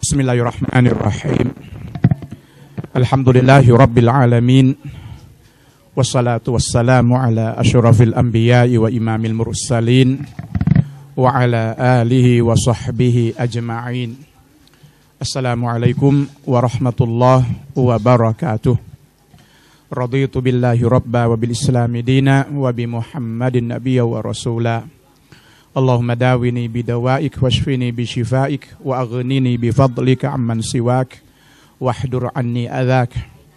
Bismillahirrahmanirrahim. Alhamdulillahi rabbil alamin. Wassalatu wassalamu ala asyrafil anbiya'i wa imamil mursalin wa ala alihi wa sahbihi ajma'in. Assalamualaikum warahmatullahi wabarakatuh. Raditu billahi rabba wa bil islami dina wa bi Muhammadin nabiyya wa rasula. Allahumma dawini bidawaik washfini bishifaik wa aghnini bifadlika amman siwak wahdur anni adhak.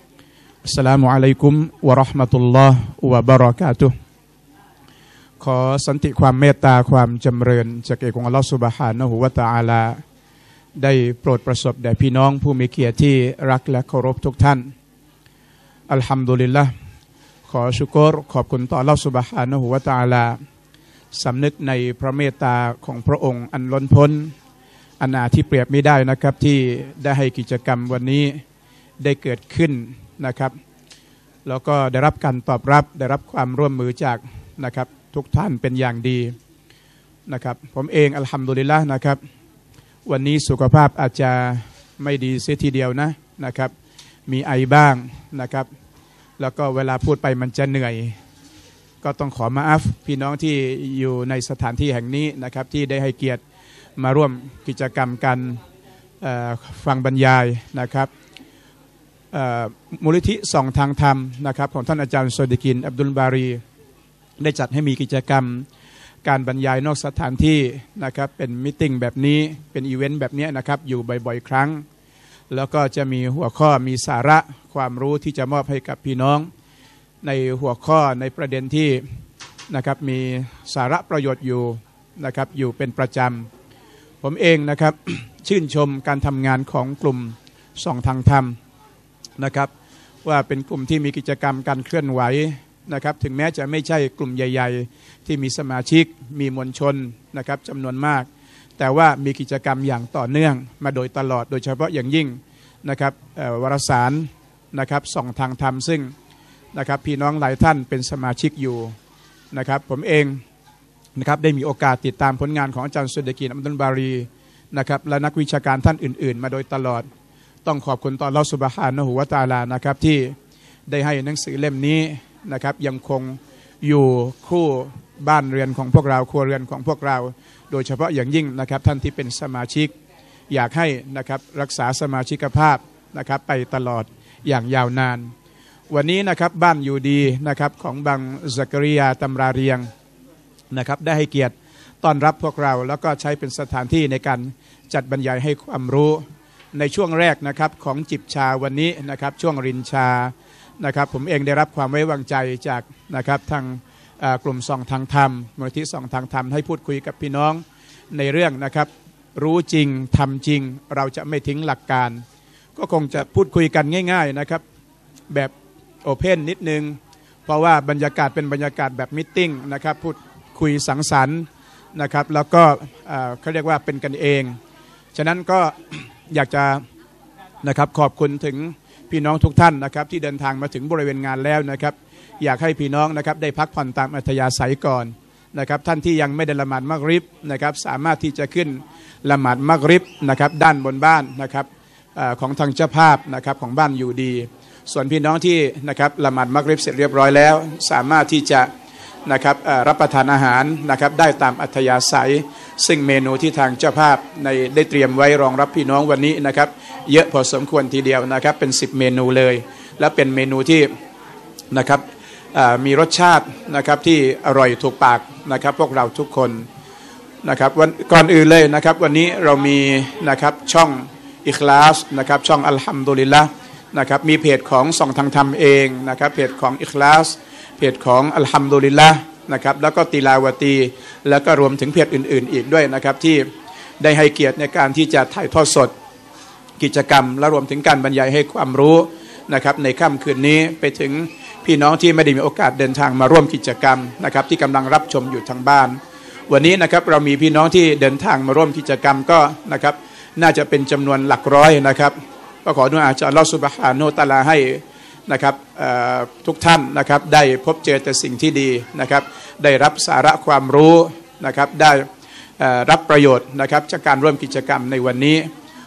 Assalamualaikum warahmatullahi wabarakatuh. ขอสันติความเมตตาความจำเริญจากเอกองค์อัลเลาะห์ซุบฮานะฮูวะตะอาลาได้โปรดประสบแด่พี่น้องผู้มีเกียรติที่รักและเคารพทุกท่านอัลฮัมดุลิลละห์ขอชุกรขอบคุณต่ออัลเลาะห์ซุบฮานะฮูวะตะอาลาสำนึกในพระเมตตาของพระองค์อันล้นพ้นอันหาที่เปรียบไม่ได้นะครับที่ได้ให้กิจกรรมวันนี้ได้เกิดขึ้นนะครับแล้วก็ได้รับการตอบรับได้รับความร่วมมือจากนะครับทุกท่านเป็นอย่างดีนะครับผมเองอัลฮัมดุลิลละห์นะครับวันนี้สุขภาพอาจจะไม่ดีเสียทีเดียวนะครับมีไอบ้างนะครับแล้วก็เวลาพูดไปมันจะเหนื่อยก็ต้องขอมาอัฟพี่น้องที่อยู่ในสถานที่แห่งนี้นะครับที่ได้ให้เกียรติมาร่วมกิจกรรมการฟังบรรยายนะครับมูลนิธิส่องทางธรรมนะครับของท่านอาจารย์ซอดีกินอับดุลบารีได้จัดให้มีกิจกรรมการบรรยายนอกสถานที่นะครับเป็นมิทติ้งแบบนี้เป็นอีเวนต์แบบนี้นะครับอยู่บ่อยๆครั้งแล้วก็จะมีหัวข้อมีสาระความรู้ที่จะมอบให้กับพี่น้องในหัวข้อในประเด็นที่นะครับมีสาระประโยชน์อยู่นะครับอยู่เป็นประจำผมเองนะครับ ชื่นชมการทำงานของกลุ่มส่องทางธรรมนะครับว่าเป็นกลุ่มที่มีกิจกรรมการเคลื่อนไหวนะครับถึงแม้จะไม่ใช่กลุ่มใหญ่ๆที่มีสมาชิกมีมวลชนนะครับจำนวนมากแต่ว่ามีกิจกรรมอย่างต่อเนื่องมาโดยตลอดโดยเฉพาะอย่างยิ่งนะครับวารสารนะครับส่องทางธรรมซึ่งนะครับพี่น้องหลายท่านเป็นสมาชิกอยู่นะครับผมเองนะครับได้มีโอกาสติดตามผลงานของอาจารย์ซอดีกินอับดุลบารีนะครับและนักวิชาการท่านอื่นๆมาโดยตลอดต้องขอบคุณต่ออัลเลาะห์ซุบฮานะฮูวะตะอาลานะครับที่ได้ให้หนังสือเล่มนี้นะครับยังคงอยู่คู่บ้านเรือนของพวกเราครัวเรือนของพวกเราโดยเฉพาะอย่างยิ่งนะครับท่านที่เป็นสมาชิกอยากให้นะครับรักษาสมาชิกภาพนะครับไปตลอดอย่างยาวนานวันนี้นะครับบ้านอยู่ดีนะครับของบังซักริยาตำราเรียงนะครับได้ให้เกียรติต้อนรับพวกเราแล้วก็ใช้เป็นสถานที่ในการจัดบรรยายให้ความรู้ในช่วงแรกนะครับของจิบชาวันนี้นะครับช่วงรินชานะครับผมเองได้รับความไว้วางใจจากนะครับทางกลุ่มส่องทางธรรมมูลนิธิส่องทางธรรมให้พูดคุยกับพี่น้องในเรื่องนะครับรู้จริงทำจริงเราจะไม่ทิ้งหลักการก็คงจะพูดคุยกันง่ายๆนะครับแบบโอเพนนิดนึงเพราะว่าบรรยากาศเป็นบรรยากาศแบบมิทติ้งนะครับพูดคุยสังสรรค์นะครับแล้วก็เขาเรียกว่าเป็นกันเองฉะนั้นก็ อยากจะนะครับขอบคุณถึงพี่น้องทุกท่านนะครับที่เดินทางมาถึงบริเวณงานแล้วนะครับอยากให้พี่น้องนะครับได้พักผ่อนตามอัธยาศัยก่อนนะครับท่านที่ยังไม่ได้ละหมาดมักริบนะครับสามารถที่จะขึ้นละหมาดมักริบนะครับด้านบนบ้านนะครับของทางเจ้าภาพนะครับของบ้านอยู่ดีส่วนพี่น้องที่นะครับละหมาดมักริบเสร็จเรียบร้อยแล้วสามารถที่จะนะครับรับประทานอาหารนะครับได้ตามอัธยาศัยซึ่งเมนูที่ทางเจ้าภาพได้เตรียมไว้รองรับพี่น้องวันนี้นะครับเยอะพอสมควรทีเดียวนะครับเป็น10เมนูเลยและเป็นเมนูที่นะครับมีรสชาตินะครับที่อร่อยถูกปากนะครับพวกเราทุกคนนะครับวันก่อนอื่นเลยนะครับวันนี้เรามีนะครับช่องอิคลาสนะครับช่องอัลฮัมดุลิลละห์นะครับมีเพจของส่องทางธรรมเองนะครับเพจของอิคลาสเพจของอัลฮัมดุลิลละห์นะครับแล้วก็ติลาวะตีแล้วก็รวมถึงเพจอื่นๆอีกด้วยนะครับที่ได้ให้เกียรติในการที่จะถ่ายทอดสดกิจกรรมและรวมถึงการบรรยายให้ความรู้นะครับในค่ำคืนนี้ไปถึงพี่น้องที่ไม่ได้มีโอกาสเดินทางมาร่วมกิจกรรมนะครับที่กำลังรับชมอยู่ทางบ้านวันนี้นะครับเรามีพี่น้องที่เดินทางมาร่วมกิจกรรมก็นะครับน่าจะเป็นจำนวนหลักร้อยนะครับก็ขอดุอาจากอัลเลาะห์ซุบฮานะฮูวะตะอาลาให้นะครับทุกท่านนะครับได้พบเจอแต่สิ่งที่ดีนะครับได้รับสาระความรู้นะครับได้รับประโยชน์นะครับจากการร่วมกิจกรรมในวันนี้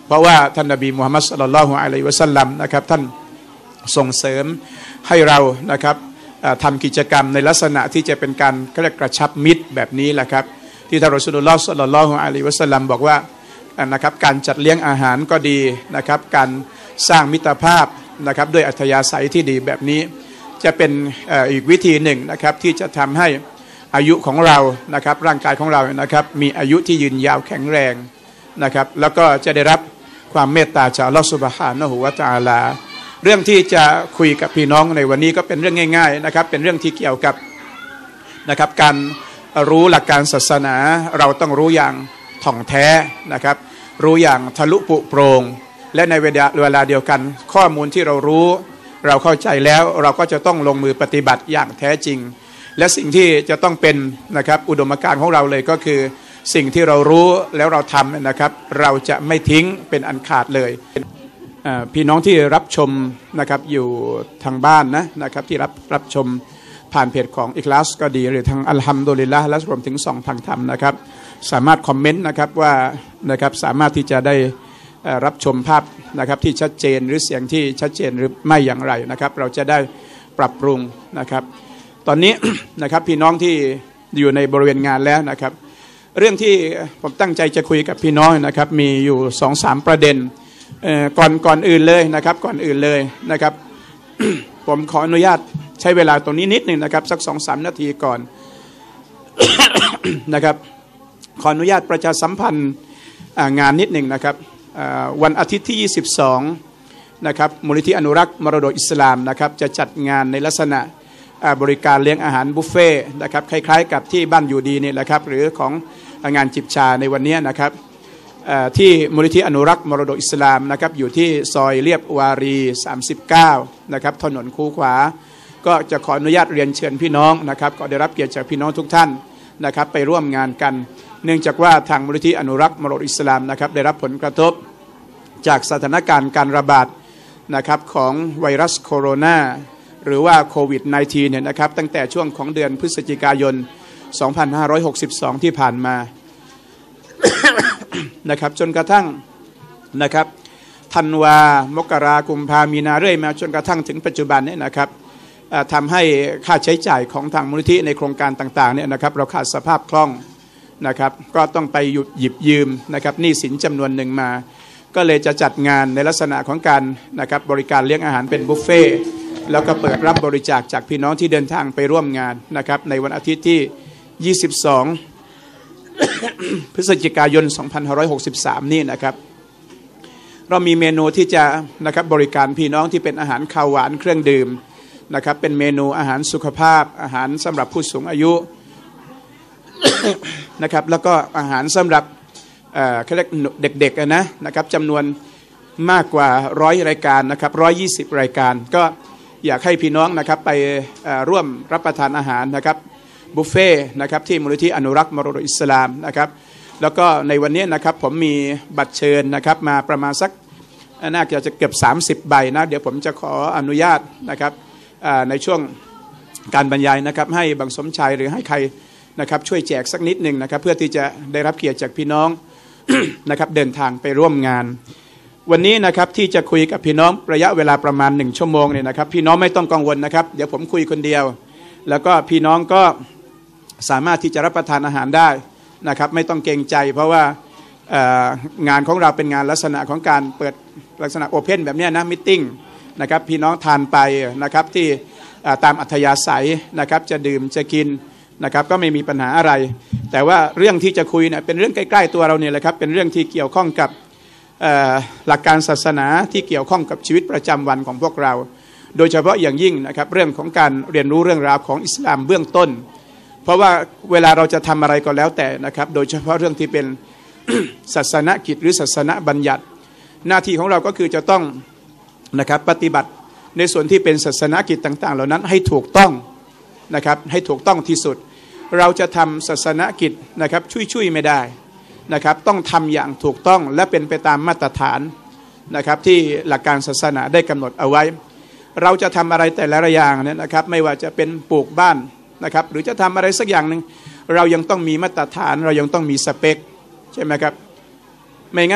เพราะว่าท่านนบีมุฮัมมัดศ็อลลัลลอฮุอะลัยฮิวะซัลลัมนะครับท่านส่งเสริมให้เรานะครับทำกิจกรรมในลักษณะที่จะเป็นการกระชับมิตรแบบนี้แหละครับที่ท่านรอซูลุลลอฮ์ศ็อลลัลลอฮุอะลัยฮิวะซัลลัมบอกว่านะครับการจัดเลี้ยงอาหารก็ดีนะครับการสร้างมิตรภาพนะครับด้วยอัธยาศัยที่ดีแบบนี้จะเป็นอีกวิธีหนึ่งนะครับที่จะทำให้อายุของเรานะครับร่างกายของเรานะครับมีอายุที่ยืนยาวแข็งแรงนะครับแล้วก็จะได้รับความเมตตาจากอัลเลาะห์ซุบฮานะฮูวะตะอาลาเรื่องที่จะคุยกับพี่น้องในวันนี้ก็เป็นเรื่องง่ายๆนะครับเป็นเรื่องที่เกี่ยวกับนะครับการรู้หลักการศาสนาเราต้องรู้อย่างถ่องแท้นะครับรู้อย่างทะลุปุโปร่งและในเวลาเดียวกันข้อมูลที่เรารู้เราเข้าใจแล้วเราก็จะต้องลงมือปฏิบัติอย่างแท้จริงและสิ่งที่จะต้องเป็นนะครับอุดมการณ์ของเราเลยก็คือสิ่งที่เรารู้แล้วเราทำนะครับเราจะไม่ทิ้งเป็นอันขาดเลยพี่น้องที่รับชมนะครับอยู่ทางบ้านนะครับที่รับชมผ่านเพจของอิคลาสก็ดีหรือทางอัลฮัมดุลิลละห์และรวมถึงส่องทางธรรมนะครับสามารถคอมเมนต์นะครับว่านะครับสามารถที่จะได้รับชมภาพนะครับที่ชัดเจนหรือเสียงที่ชัดเจนหรือไม่อย่างไรนะครับเราจะได้ปรับปรุงนะครับตอนนี้ นะครับพี่น้องที่อยู่ในบริเวณงานแล้วนะครับเรื่องที่ผมตั้งใจจะคุยกับพี่น้องนะครับมีอยู่ 2-3 ประเด็นก่อนอื่นเลยนะครับก่อนอื่นเลยนะครับ ผมขออนุญาตใช้เวลาตรงนี้นิดหนึ่งนะครับสัก 2-3 นาทีก่อน นะครับขออนุญาตประชาสัมพันธ์งานนิดหนึ่งนะครับวันอาทิตย์ที่22นะครับมูลนิธิอนุรักษ์มรดกอิสลามนะครับจะจัดงานในลักษณะบริการเลี้ยงอาหารบุฟเฟ่นะครับคล้ายๆกับที่บ้านอยู่ดีนี่แหละครับหรือของงานจิบชาในวันนี้นะครับที่มูลนิธิอนุรักษ์มรดกอิสลามนะครับอยู่ที่ซอยเรียบวารี39นะครับถนนคูขวาก็จะขออนุญาตเรียนเชิญพี่น้องนะครับก็ได้รับเกียรติจากพี่น้องทุกท่านนะครับไปร่วมงานกันเนื่องจากว่าทางมูลนิธิอนุรักษ์มรดกอิสลามนะครับได้รับผลกระทบจากสถานการณ์การระบาดนะครับของไวรัสโคโรนาหรือว่าโควิด -19 เนี่ยนะครับตั้งแต่ช่วงของเดือนพฤศจิกายน 2562 ที่ผ่านมา นะครับจนกระทั่งนะครับธันวามกรากุมภามีนาเรื่อยมาจนกระทั่งถึงปัจจุบันเนี่ยนะครับทำให้ค่าใช้จ่ายของทางมูลนิธิในโครงการต่างๆเนี่ยนะครับเราขาดสภาพคล่องนะครับก็ต้องไปหยิบยืมนะครับหนี้สินจำนวนหนึ่งมาก็เลยจะจัดงานในลักษณะของการนะครับบริการเลี้ยงอาหารเป็นบุฟเฟ่แล้วก็เปิดรับบริจาคจากพี่น้องที่เดินทางไปร่วมงานนะครับในวันอาทิตย์ที่22 พฤศจิกายน 2563 นี่นะครับเรามีเมนูที่จะนะครับบริการพี่น้องที่เป็นอาหารข้าวหวานเครื่องดื่มนะครับเป็นเมนูอาหารสุขภาพอาหารสำหรับผู้สูงอายุ นะครับแล้วก็อาหารสำหรับเด็กๆนะครับจำนวนมากกว่า100 รายการนะครับ120 รายการก็อยากให้พี่น้องนะครับไปร่วมรับประทานอาหารนะครับบุฟเฟ่นะครับที่มูลนิธิอนุรักษ์มรดกอิสลามนะครับแล้วก็ในวันนี้นะครับผมมีบัตรเชิญนะครับมาประมาณสักน่าจะเกือบ30 ใบนะเดี๋ยวผมจะขออนุญาตนะครับในช่วงการบรรยายนะครับให้บังสมชัยหรือให้ใครนะครับช่วยแจกสักนิดหนึ่งนะครับเพื่อที่จะได้รับเกียรติจากพี่น้อง นะครับเดินทางไปร่วมงานวันนี้นะครับที่จะคุยกับพี่น้องระยะเวลาประมาณ1 ชั่วโมงเนี่ยนะครับพี่น้องไม่ต้องกังวลนะครับเดี๋ยวผมคุยคนเดียวแล้วก็พี่น้องก็สามารถที่จะรับประทานอาหารได้นะครับไม่ต้องเกรงใจเพราะว่างานของเราเป็นงานลักษณะของการเปิดลักษณะโอเพนแบบนี้นะมิทติ้งนะครับพี่น้องทานไปนะครับที่ตามอัธยาศัยนะครับจะดื่มจะกินนะครับก็ไม่มีปัญหาอะไรแต่ว่าเรื่องที่จะคุยเนี่ยเป็นเรื่องใกล้ๆตัวเราเนี่ยแหละครับเป็นเรื่องที่เกี่ยวข้องกับหลักการศาสนาที่เกี่ยวข้องกับชีวิตประจำวันของพวกเราโดยเฉพาะอย่างยิ่งนะครับเรื่องของการเรียนรู้เรื่องราวของอิสลามเบื้องต้นเพราะว่าเวลาเราจะทำอะไรก็แล้วแต่นะครับโดยเฉพาะเรื่องที่เป็น ศาสนกิจหรือศาสนบัญญัติหน้าที่ของเราก็คือจะต้องนะครับปฏิบัติในส่วนที่เป็นศาสนกิจต่างๆเหล่านั้นให้ถูกต้องนะครับให้ถูกต้องที่สุดเราจะทำศาสนกิจนะครับช่วยไม่ได้นะครับต้องทำอย่างถูกต้องและเป็นไปตามมาตรฐานนะครับที่หลักการศาสนาได้กำหนดเอาไว้เราจะทำอะไรแต่ละอย่างเนี่ยนะครับไม่ว่าจะเป็นปลูกบ้านนะครับหรือจะทำอะไรสักอย่างหนึ่งเรายังต้องมีมาตรฐานเรายังต้องมีสเปคใช่ไหมครับไม่งั้น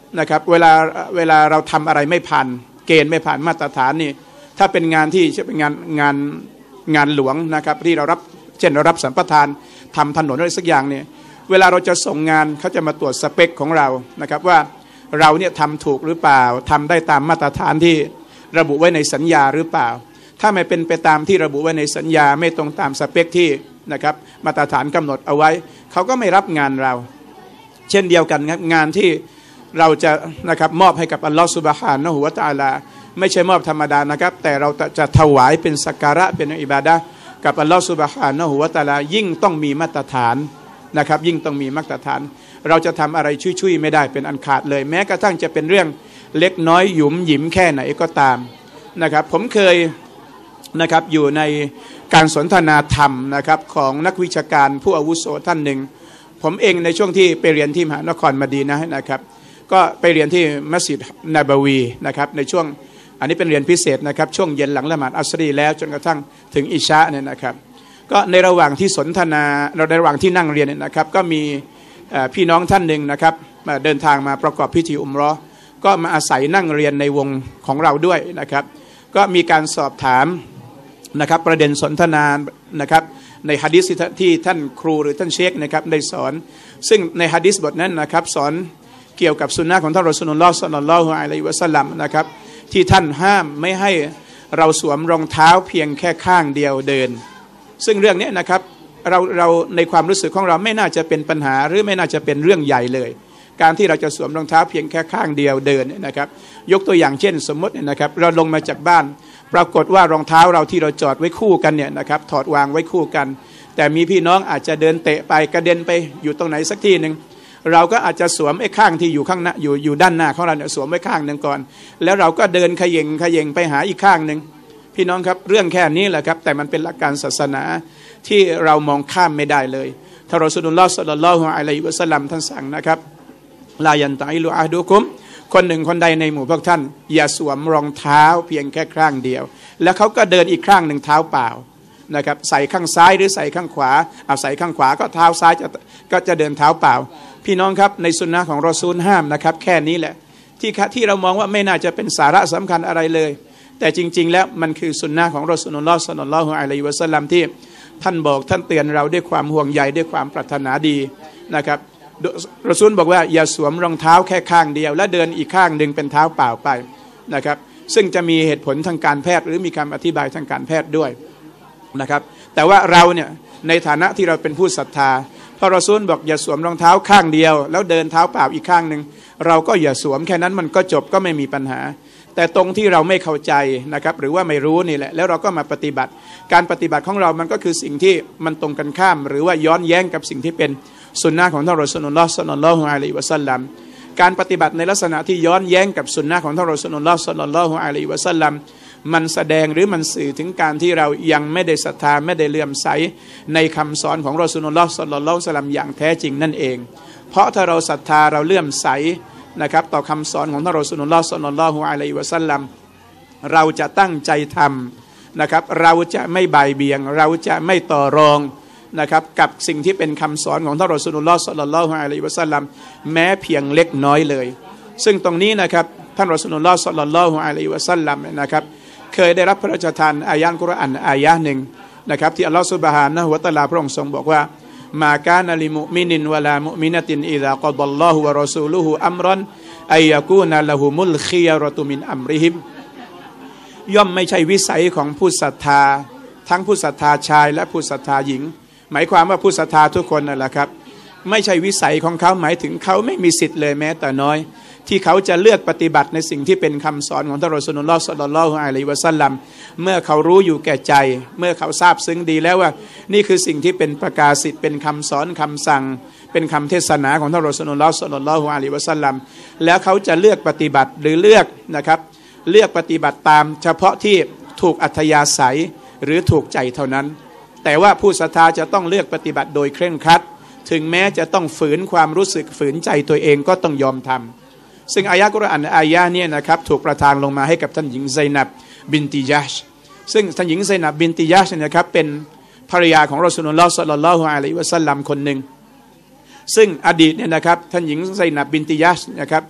นะครับเวลาเราทำอะไรไม่ผ่านเกณฑ์ไม่ผ่านมาตรฐานนี่ถ้าเป็นงานที่เป็นงานหลวงนะครับที่เรารับเช่นเรารับสัมปทานทำถนนอะไรสักอย่างเนี่ยเวลาเราจะส่งงานเขาจะมาตรวจสเปคของเรานะครับว่าเราเนี่ยทำถูกหรือเปล่าทำได้ตามมาตรฐานที่ระบุไว้ในสัญญาหรือเปล่าถ้าไม่เป็นไปตามที่ระบุไว้ในสัญญาไม่ตรงตามสเปคที่นะครับมาตรฐานกำหนดเอาไว้เขาก็ไม่รับงานเราเช่นเดียวกันครับงานที่เราจะนะครับมอบให้กับอัลลอฮฺซุบฮานะฮูวะตะอาลาไม่ใช่มอบธรรมดานะครับแต่เราจะถวายเป็นสักการะเป็นอิบาดะห์กับอัลลอฮฺซุบฮานะฮูวะตะอาลายิ่งต้องมีมาตรฐานนะครับยิ่งต้องมีมาตรฐานเราจะทำอะไรชุยๆไม่ได้เป็นอันขาดเลยแม้กระทั่งจะเป็นเรื่องเล็กน้อยหยุมหยิมแค่ไหนก็ตามนะครับผมเคยนะครับอยู่ในการสนทนาธรรมนะครับของนักวิชาการผู้อาวุโสท่านหนึ่งผมเองในช่วงที่ไปเรียนที่มหานครมะดีนะห์นะครับก็ไปเรียนที่มัสยิดนบวีนะครับในช่วงอันนี้เป็นเรียนพิเศษนะครับช่วงเย็นหลังละหมาดอัสรีแล้วจนกระทั่งถึงอิชาเนี่ยนะครับก็ในระหว่างที่สนทนาในระหว่างที่นั่งเรียนเนี่ยนะครับก็มีพี่น้องท่านหนึ่งนะครับเดินทางมาประกอบพิธีอุมเราะห์ก็มาอาศัยนั่งเรียนในวงของเราด้วยนะครับก็มีการสอบถามนะครับประเด็นสนทนานะครับในหะดีษที่ท่านครูหรือท่านเชคนะครับได้สอนซึ่งในหะดีษบทนั้นนะครับสอนเกี่ยวกับสุนนะของท่านรอซูลุลลอฮ์ ศ็อลลัลลอฮุอะลัยฮิวะซัลลัมนะครับที่ท่านห้ามไม่ให้เราสวมรองเท้าเพียงแค่ข้างเดียวเดินซึ่งเรื่องนี้นะครับเราในความรู้สึกของเราไม่น่าจะเป็นปัญหาหรือไม่น่าจะเป็นเรื่องใหญ่เลยการที่เราจะสวมรองเท้าเพียงแค่ข้างเดียวเดินนะครับยกตัวอย่างเช่นสมมตินะครับเราลงมาจากบ้านปรากฏว่ารองเท้าเราที่เราจอดไว้คู่กันเนี่ยนะครับถอดวางไว้คู่กันแต่มีพี่น้องอาจจะเดินเตะไปกระเด็นไปอยู่ตรงไหนสักที่หนึ่งเราก็อาจจะสวมไอ้ข้างที่อยู่ข้างหน้าอยู่ด้านหน้าของเราเนี่ยสวมไว้ข้างหนึ่งก่อนแล้วเราก็เดินเขย่งไปหาอีกข้างหนึ่งพี่น้องครับเรื่องแค่นี้แหละครับแต่มันเป็นหลักการศาสนาที่เรามองข้ามไม่ได้เลยท่านรอซูลุลลอฮ์ ศ็อลลัลลอฮุอะลัยฮิวะซัลลัมท่านสั่งนะครับลายันตะอิลุอะฮดุกุมคนหนึ่งคนใดในหมู่พวกท่านอย่าสวมรองเท้าเพียงแค่ข้างเดียวแล้วเขาก็เดินอีกข้างหนึ่งเท้าเปล่านะครับใส่ข้างซ้ายหรือใส่ข้างขวาเอาใส่ข้างขวาก็เท้าซ้ายก็จะเดินเท้าเปล่าพี่น้องครับในสุนนะของรอซูลห้ามนะครับแค่นี้แหละที่เรามองว่าไม่น่าจะเป็นสาระสำคัญอะไรเลยแต่จริงๆแล้วมันคือสุนนะของรอซูลุลลอฮ์ ศ็อลลัลลอฮุอะลัยฮิวะซัลลัมที่ท่านบอกท่านเตือนเราด้วยความห่วงใยด้วยความปรารถนาดีนะครับรอซูลบอกว่าอย่าสวมรองเท้าแค่ข้างเดียวและเดินอีกข้างหนึ่งเป็นเท้าเปล่าไปนะครับซึ่งจะมีเหตุผลทางการแพทย์หรือมีคำอธิบายทางการแพทย์ด้วยนะครับแต่ว่าเราเนี่ยในฐานะที่เราเป็นผู้ศรัทธาพอรอซูลบอกอย่าสวมรองเท้าข้างเดียวแล้วเดินเท้าเปล่าอีกข้างหนึ่งเราก็อย่าสวมแค่นั้นมันก็จบก็ไม่มีปัญหาแต่ตรงที่เราไม่เข้าใจนะครับหรือว่าไม่รู้นี่แหละแล้วเราก็มาปฏิบัติการปฏิบัติของเรามันก็คือสิ่งที่มันตรงกันข้ามหรือว่าย้อนแย้งกับสิ่งที่เป็นสุนนะของท่านรอซูลุลลอฮ์ ศ็อลลัลลอฮุอะลัยฮิวะซัลลัมการปฏิบัติในลักษณะที่ย้อนแย้งกับสุนนะของท่านรอซูลุลลอฮ์ ศ็อลลัลลอฮุอะลัยฮิวะซัลลัมมันแสดงหรือมันสื่อถึงการที่เรายังไม่ได้ศรัทธาไม่ได้เลื่อมใสในคำสอนของรอซูลุลลอฮ์ ศ็อลลัลลอฮุอะลัยฮิวะซัลลัมอย่างแท้จริงนั่นเองเพราะถ้าเราศรัทธาเราเลื่อมใสนะครับต่อคำสอนของท่านรอซูลุลลอฮ์ ศ็อลลัลลอฮุอะลัยฮิวะซัลลัมเราจะตั้งใจทำนะครับเราจะไม่บ่ายเบี่ยงเราจะไม่ต่อรองนะครับกับสิ่งที่เป็นคำสอนของท่านรอซูลุลลอฮ์ ศ็อลลัลลอฮุอะลัยฮิวะซัลลัมแม้เพียงเล็กน้อยเลยซึ่งตรงนี้นะครับท่านรอซูลุลลอฮ์ ศ็อลลัลลอฮุอะลัยฮิวะซัลลัมนะครับเคยได้รับพระราชทานอายะห์กุรอานอายะห์หนึ่งนะครับที่อัลลอฮ์ซุบฮานะฮูวะตะอาลาพระองค์ทรงบอกว่ามา กานะลิมุมินินวะลามุมินะตินอิซากอฎัลลอฮุวะรอซูลุฮุอัมรันอัยยะกูนะละหุมุลคิยะเราะตุมินอัมริฮิมย่อมไม่ใช่วิสัยของผู้ศรัทธาทั้งผู้ศรัทธาชายและผู้ศรัทธาหญิงหมายความว่าผู้ศรัทธาทุกคนนั่นแหละครับไม่ใช่วิสัยของเขาหมายถึงเขาไม่มีสิทธิ์เลยแม้แต่น้อยที่เขาจะเลือกปฏิบัติในสิ่งที่เป็นคำสอนของท่านรอซูลุลลอฮ์ ศ็อลลัลลอฮุอะลัยฮิวะซัลลัมเมื่อเขารู้อยู่แก่ใจเมื่อเขาทราบซึ้งดีแล้วว่านี่คือสิ่งที่เป็นประกาศสิทธิ์เป็นคำสอนคำสั่งเป็นคำเทศนาของท่านรอซูลุลลอฮ์ ศ็อลลัลลอฮุอะลัยฮิวะซัลลัมแล้วเขาจะเลือกปฏิบัติหรือเลือกนะครับเลือกปฏิบัติตามเฉพาะที่ถูกอัธยาศัยหรือถูกใจเท่านั้นแต่ว่าผู้ศรัทธาจะต้องเลือกปฏิบัติโดยเคร่งครัดถึงแม้จะต้องฝืนความรู้สึกฝืนใจตัวเองก็ต้องยอมทำซึ่งอายะห์กุรอานอายะห์นี้นะครับถูกประทานลงมาให้กับท่านหญิงไซนับบินติญะช์ซึ่งท่านหญิงไซนับบินติญะช์นะครับเป็นภรรยาของรอซูลุลลอฮ์ ศ็อลลัลลอฮุอะลัยฮิวะซัลลัมคนหนึ่งซึ่งอดีตเนี่ยนะครับท่านหญิงไซนับบินติญะช์นะครับ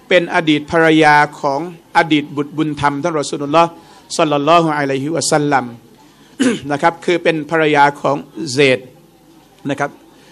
เป็นอดีตภรรยาของอดีตบุตรบุญธรรมท่านรอซูลุลลอฮ์ศ็อลลัลลอฮุอะลัยฮิวะซัลลัมนะครับคือเป็นภรรยาของเซดนะครับ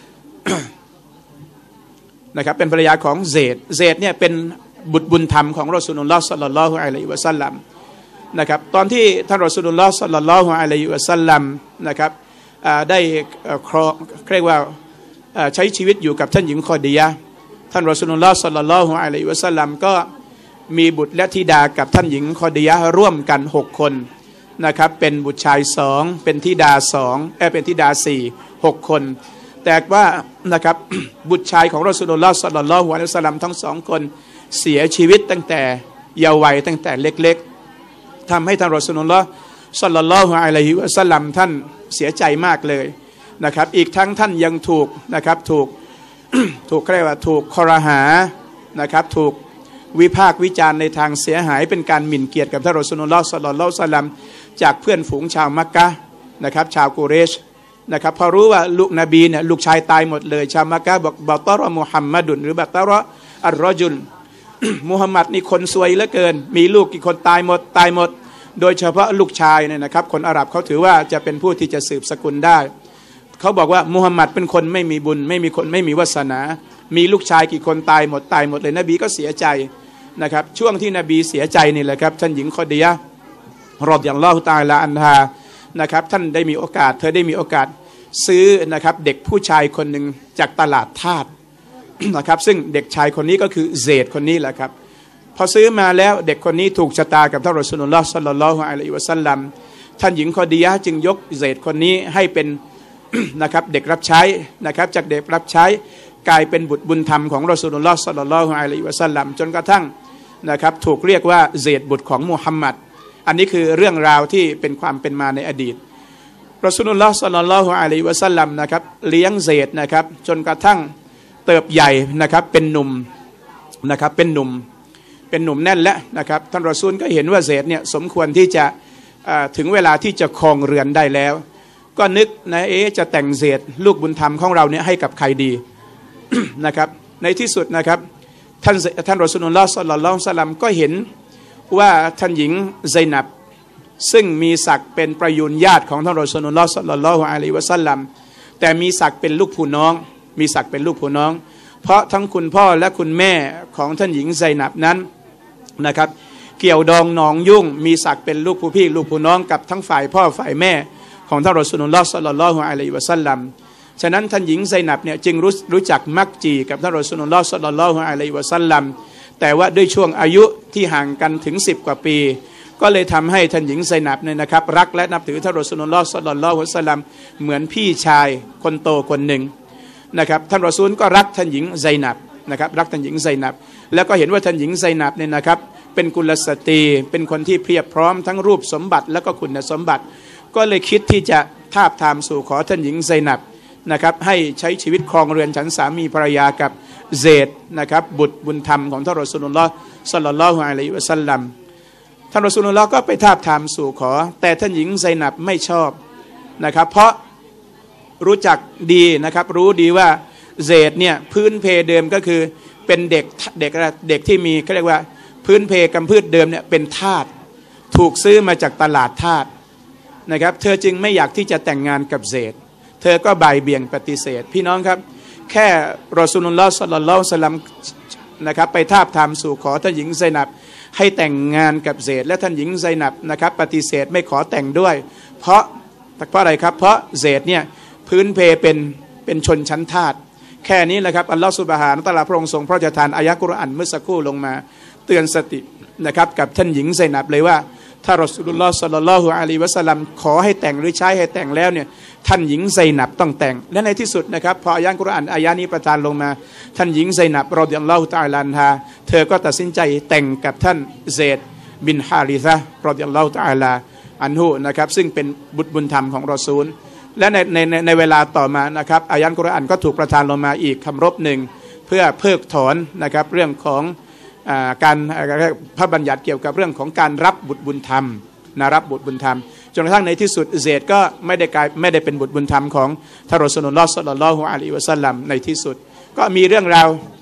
เป็นภรรยาของเซดเนี่ยเป็นบุตรบุญธรรมของรอซูลุลลอฮ์ศ็อลลัลลอฮุอะลัยฮิวะซัลลัมนะครับตอนที่ท่านรอซูลุลลอฮ์ศ็อลลัลลอฮุอะลัยฮิวะซัลลัมนะครับได้เรียกว่าใช้ชีวิตอยู่กับท่านหญิงคอดียะห์ท่านรอซูลุลลอฮ์ศ็อลลัลลอฮุอะลัยฮิวะซัลลัมก็มีบุตรและธิดากับท่านหญิงคอดียะห์ร่วมกัน6คนนะครับเป็นบุตรชาย2เป็นธิดา2เป็นธิดา4 6คนแต่ว่านะครับบุตรชายของรอซูลุลลอฮ์ศ็อลลัลลอฮุอะลัยฮิวะซัลลัมทั้ง2คนเสียชีวิตตั้งแต่เยาว์วัยตั้งแต่เล็กๆทำให้ท่านรอซูลุลลอฮ์ศ็อลลัลลอฮุอะลัยฮิวะซัลลัมท่านเสียใจมากเลยนะครับอีกทั้งท่านยังถูกนะครับถูกเรียกว่าถูกคอรหานะครับถูกวิพากษ์วิจารณ์ในทางเสียหายเป็นการหมิ่นเกียรติกับท่านรอซูลุลลอฮ์ศ็อลลัลลอฮุอะลัยฮิวะซัลลัมจากเพื่อนฝูงชาวมักกะห์นะครับชาวกุเรชนะครับพอรู้ว่าลูกนบีเนี่ยลูกชายตายหมดเลยชาวมักกะห์บอกบะตะรอมุฮัมมัดุนหรือบะตะรออัรรอจุลมุฮัมมัดนี่คนซวยเหลือเกินมีลูกกี่คนตายหมดโดยเฉพาะลูกชายเนี่ยนะครับคนอาหรับเขาถือว่าจะเป็นผู้ที่จะสืบสกุลได้เขาบอกว่ามุฮัมมัดเป็นคนไม่มีบุญไม่มีวาสนามีลูกชายกี่คนตายหมดเลยนบีก็เสียใจนะครับช่วงที่นบีเสียใจนี่แหละครับท่านหญิงคอดียะห์รอฎิยัลลอฮุตะอาลาอันฮานะครับท่านได้มีโอกาสซื้อนะครับเด็กผู้ชายคนหนึ่งจากตลาดทาสนะครับซึ่งเด็กชายคนนี้ก็คือเซดคนนี้แหละครับพอซื้อมาแล้วเด็กคนนี้ถูกชะตากับท่านรอซูลุลลอฮ์ศ็อลลัลลอฮุอะลัยฮิวะซัลลัมท่านหญิงคอดียะห์จึงยกเซดคนนี้ให้เป็นนะครับเด็กรับใช้นะครับจากเด็กรับใช้กลายเป็นบุตรบุญธรรมของรอซูลุลลอฮ์ศ็อลลัลลอฮุอะลัยฮิวะซัลลัมจนกระทั่งนะครับถูกเรียกว่าเซดบุตรของมุฮัมมัดอันนี้คือเรื่องราวที่เป็นความเป็นมาในอดีตรอซูลุลลอฮ์ศ็อลลัลลอฮุอะลัยฮิวะซัลลัมนะครับเลี้ยงเซดนะครับจนกระทั่งเติบใหญ่นะครับเป็นหนุ่มนะครับเป็นหนุ่มแน่นแล้วนะครับท่านรอซูลก็เห็นว่าเซดเนี่ยสมควรที่จะถึงเวลาที่จะครองเรือนได้แล้วก็นึกนะจะแต่งเซดลูกบุญธรรมของเราเนี่ยให้กับใครดี นะครับในที่สุดนะครับท่านรอซูลุลลอฮ์ศ็อลลัลลอฮุอะลัยฮิวะซัลลัมก็เห็นว่าท่านหญิงไซนับซึ่งมีศักดิ์เป็นประยุนญาติของท่านรอซูลุลลอฮ์ศ็อลลัลลอฮุอะลัยฮิวะซัลลัมแต่มีศักดิ์เป็นลูกผู้น้องเพราะทั้งคุณพ่อและคุณแม่ของท่านหญิงไซนับนั้นนะครับเกี่ยวดองหนองยุ่งมีศักดิ์เป็นลูกผู้พี่ลูกผู้น้องกับทั้งฝ่ายพ่อฝ่ายแม่ของท่านรอซูลุลลอฮ์ศ็อลลัลลอฮุอะลัยฮิวะซัลลัมฉะนั้นท่านหญิงไซนับเนี่ยจึงรู้จักมักจีกับท่านรอซูลุลลอฮ์ศ็อลลัลลอฮุอะลัยฮิวะซัลลัมแต่ว่าด้วยช่วงอายุที่ห่างกันถึง10 กว่าปีก็เลยทำให้ท่านหญิงไซนับเนี่ยนะครับรักและนับถือท่านรอซูลุลลอฮ์ศ็อลลัลลอฮุอะลัยฮิวะซัลลัมเหมือนพี่ชายคนโตคนหนึ่งนะครับท่านรอซูลก็รักท่านหญิงไซนับนะครับรักท่านหญิงไซนับแล้วก็เห็นว่าท่านหญิงไซนับเนี่ยนะครับเป็นกุลสตรีเป็นคนที่เพียบพร้อมทั้งรูปสมบัติและก็คุณสมบัติก็เลยคิดที่จะทาบทามสู่ขอท่านหญิงไซนับนะครับให้ใช้ชีวิตครองเรือนฉันสามีภรรยากับเซดนะครับบุตรบุญธรรมของท่านรอซูลุลลอฮ์ศ็อลลัลลอฮุอะลัยฮิวะซัลลัมท่านรอซูลุลลอฮ์ก็ไปทาบทามสู่ขอแต่ท่านหญิงไซนับไม่ชอบนะครับเพราะรู้จักดีนะครับรู้ดีว่าเซดเนี่ยพื้นเพเดิมก็คือเป็นเด็กที่มีเขาเรียกว่าพื้นเพกำพืชเดิมเนี่ยเป็นทาสถูกซื้อมาจากตลาดทาสนะครับเธอจึงไม่อยากที่จะแต่งงานกับเซดเธอก็บ่ายเบี่ยงปฏิเสธพี่น้องครับแค่รอซูลุลลอฮ์ศ็อลลัลลอฮุอะลัยฮิวะซัลลัมนะครับไปทาบทามสู่ขอท่านหญิงไซนับให้แต่งงานกับเซดและท่านหญิงไซนับนะครับปฏิเสธไม่ขอแต่งด้วยเพราะอะไรครับเพราะเซดเนี่ยพื้นเพเป็นชนชั้นทาสแค่นี้แหละครับอัลลอฮฺซุบฮานะฮูวะตะอาลาพระองค์ทรงพระราชทานอายะกุรอานเมื่อสักครู่ลงมาเตือนสตินะครับกับท่านหญิงไซนับเลยว่าถ้ารอซูลุลลอฮ์ศ็อลลัลลอฮุอะลัยฮิวะซัลลัมขอให้แต่งหรือใช้ให้แต่งแล้วเนี่ยท่านหญิงไซนับต้องแต่งและในที่สุดนะครับพออายะกุรอานอายะนี้ประทานลงมาท่านหญิงไซนับรอฎิยัลลอฮุตะอาลาอันฮาเธอก็ตัดสินใจแต่งกับท่านเซดบินฮาริซะฮ์รอฎิยัลลอฮุตะอาลาอันฮุนะครับซึ่งเป็นบุตรบุญธรรมของรอซูลและในเวลาต่อมานะครับอายะกุรอานก็ถูกประทานลงมาอีกคำรบหนึ่งเพื่อเพิกถอนนะครับเรื่องของการพระบัญญัติเกี่ยวกับเรื่องของการรับบุตรบุญธรรมรับบุตรบุญธรรมจนกระทั่งในที่สุดเซดก็ไม่ได้เป็นบุตรบุญธรรมของท่านรอซูลุลลอฮ์ศ็อลลัลลอฮุอะลัยฮิวะซัลลัมในที่สุดก็มีเรื่องราว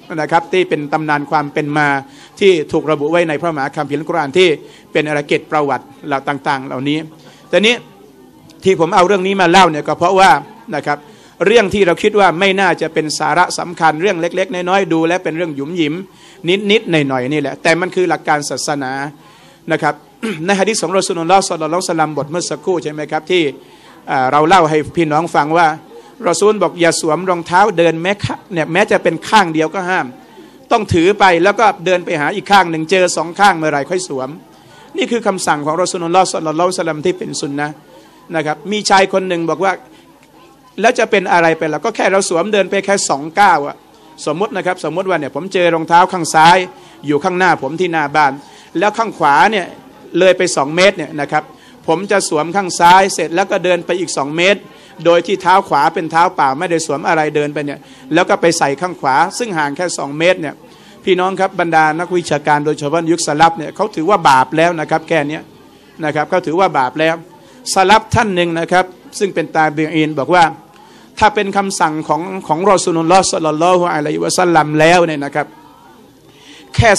นะครับที่เป็นตำนานความเป็นมาที่ถูกระบุไว้ในพระมหาคัมภีร์อัลกุรอานที่เป็นอาเกตประวัติเหล่าต่างๆเหล่านี้แต่นี้ที่ผมเอาเรื่องนี้มาเล่าเนี่ยก็เพราะว่านะครับเรื่องที่เราคิดว่าไม่น่าจะเป็นสาระสำคัญเรื่องเล็กๆน้อยๆดูและเป็นเรื่องหยุมหยิมนิดๆหน่อยๆนี่แหละแต่มันคือหลักการศาสนานะครับ ในหะดีษของรอซูลุลลอฮ์ ศ็อลลัลลอฮุอะลัยฮิวะซัลลัมบทเมื่อสักครู่ใช่ไหมครับที่เราเล่าให้พี่น้องฟังว่ารอซูลบอกอย่าสวมรองเท้าเดินแม้จะเป็นข้างเดียวก็ห้ามต้องถือไปแล้วก็เดินไปหาอีกข้างหนึ่งเจอสองข้างเมื่อไรค่อยสวมนี่คือคำสั่งของรอซูลุลลอฮ์ ศ็อลลัลลอฮุอะลัยฮิวะซัลลัมที่เป็นสุนนะห์นะครับมีชายคนหนึ่งบอกว่าแล้วจะเป็นอะไรไปล่ะก็แค่เราสวมเดินไปแค่2 ก้าวอะสมมตินะครับสมมติว่าเนี่ยผมเจอรองเท้าข้างซ้ายอยู่ข้างหน้าผมที่หน้าบ้านแล้วข้างขวาเนี่ยเลยไป2 เมตรเนี่ยนะครับผมจะสวมข้างซ้ายเสร็จแล้วก็เดินไปอีก2 เมตรโดยที่เท้าขวาเป็นเท้าเปล่าไม่ได้สวมอะไรเดินไปเนี่ยแล้วก็ไปใส่ข้างขวาซึ่งห่างแค่2 เมตรเนี่ยพี่น้องครับบรรดานักวิชาการโดยเฉพาะยุคสลับเนี่ยเขาถือว่าบาปแล้วนะครับแค่นี้นะครับเขาถือว่าบาปแล้วสลับท่านหนึ่งนะครับซึ่งเป็นตาบีอีนบอกว่าถ้าเป็นคำสั่งของรอซูลุลลอฮ์ ศ็อลลัลลอฮุอะลัยฮิวะซัลลัมแล้วเนี่ยนะครับแค่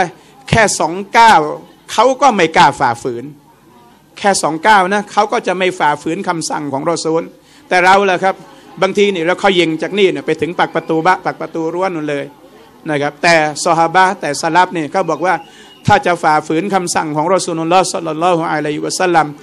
2 ก้าวเขาก็ไม่กล้าฝ่าฝืนแค่2 ก้าวนะเขาก็จะไม่ฝ่าฝืนคำสั่งของรอซูลแต่เราล่ะครับบางทีนี่เราเขายิงจากนี่เนี่ยไปถึงปากประตูรั้วนู่นเลยนะครับแต่ซอฮาบะห์แต่สลับเนี่ยเขาบอกว่าถ้าจะฝ่าฝืนคำสั่งของรอซูลุลลอฮ์ ศ็อลลัลลอฮุอะลัยฮิวะซัลลัม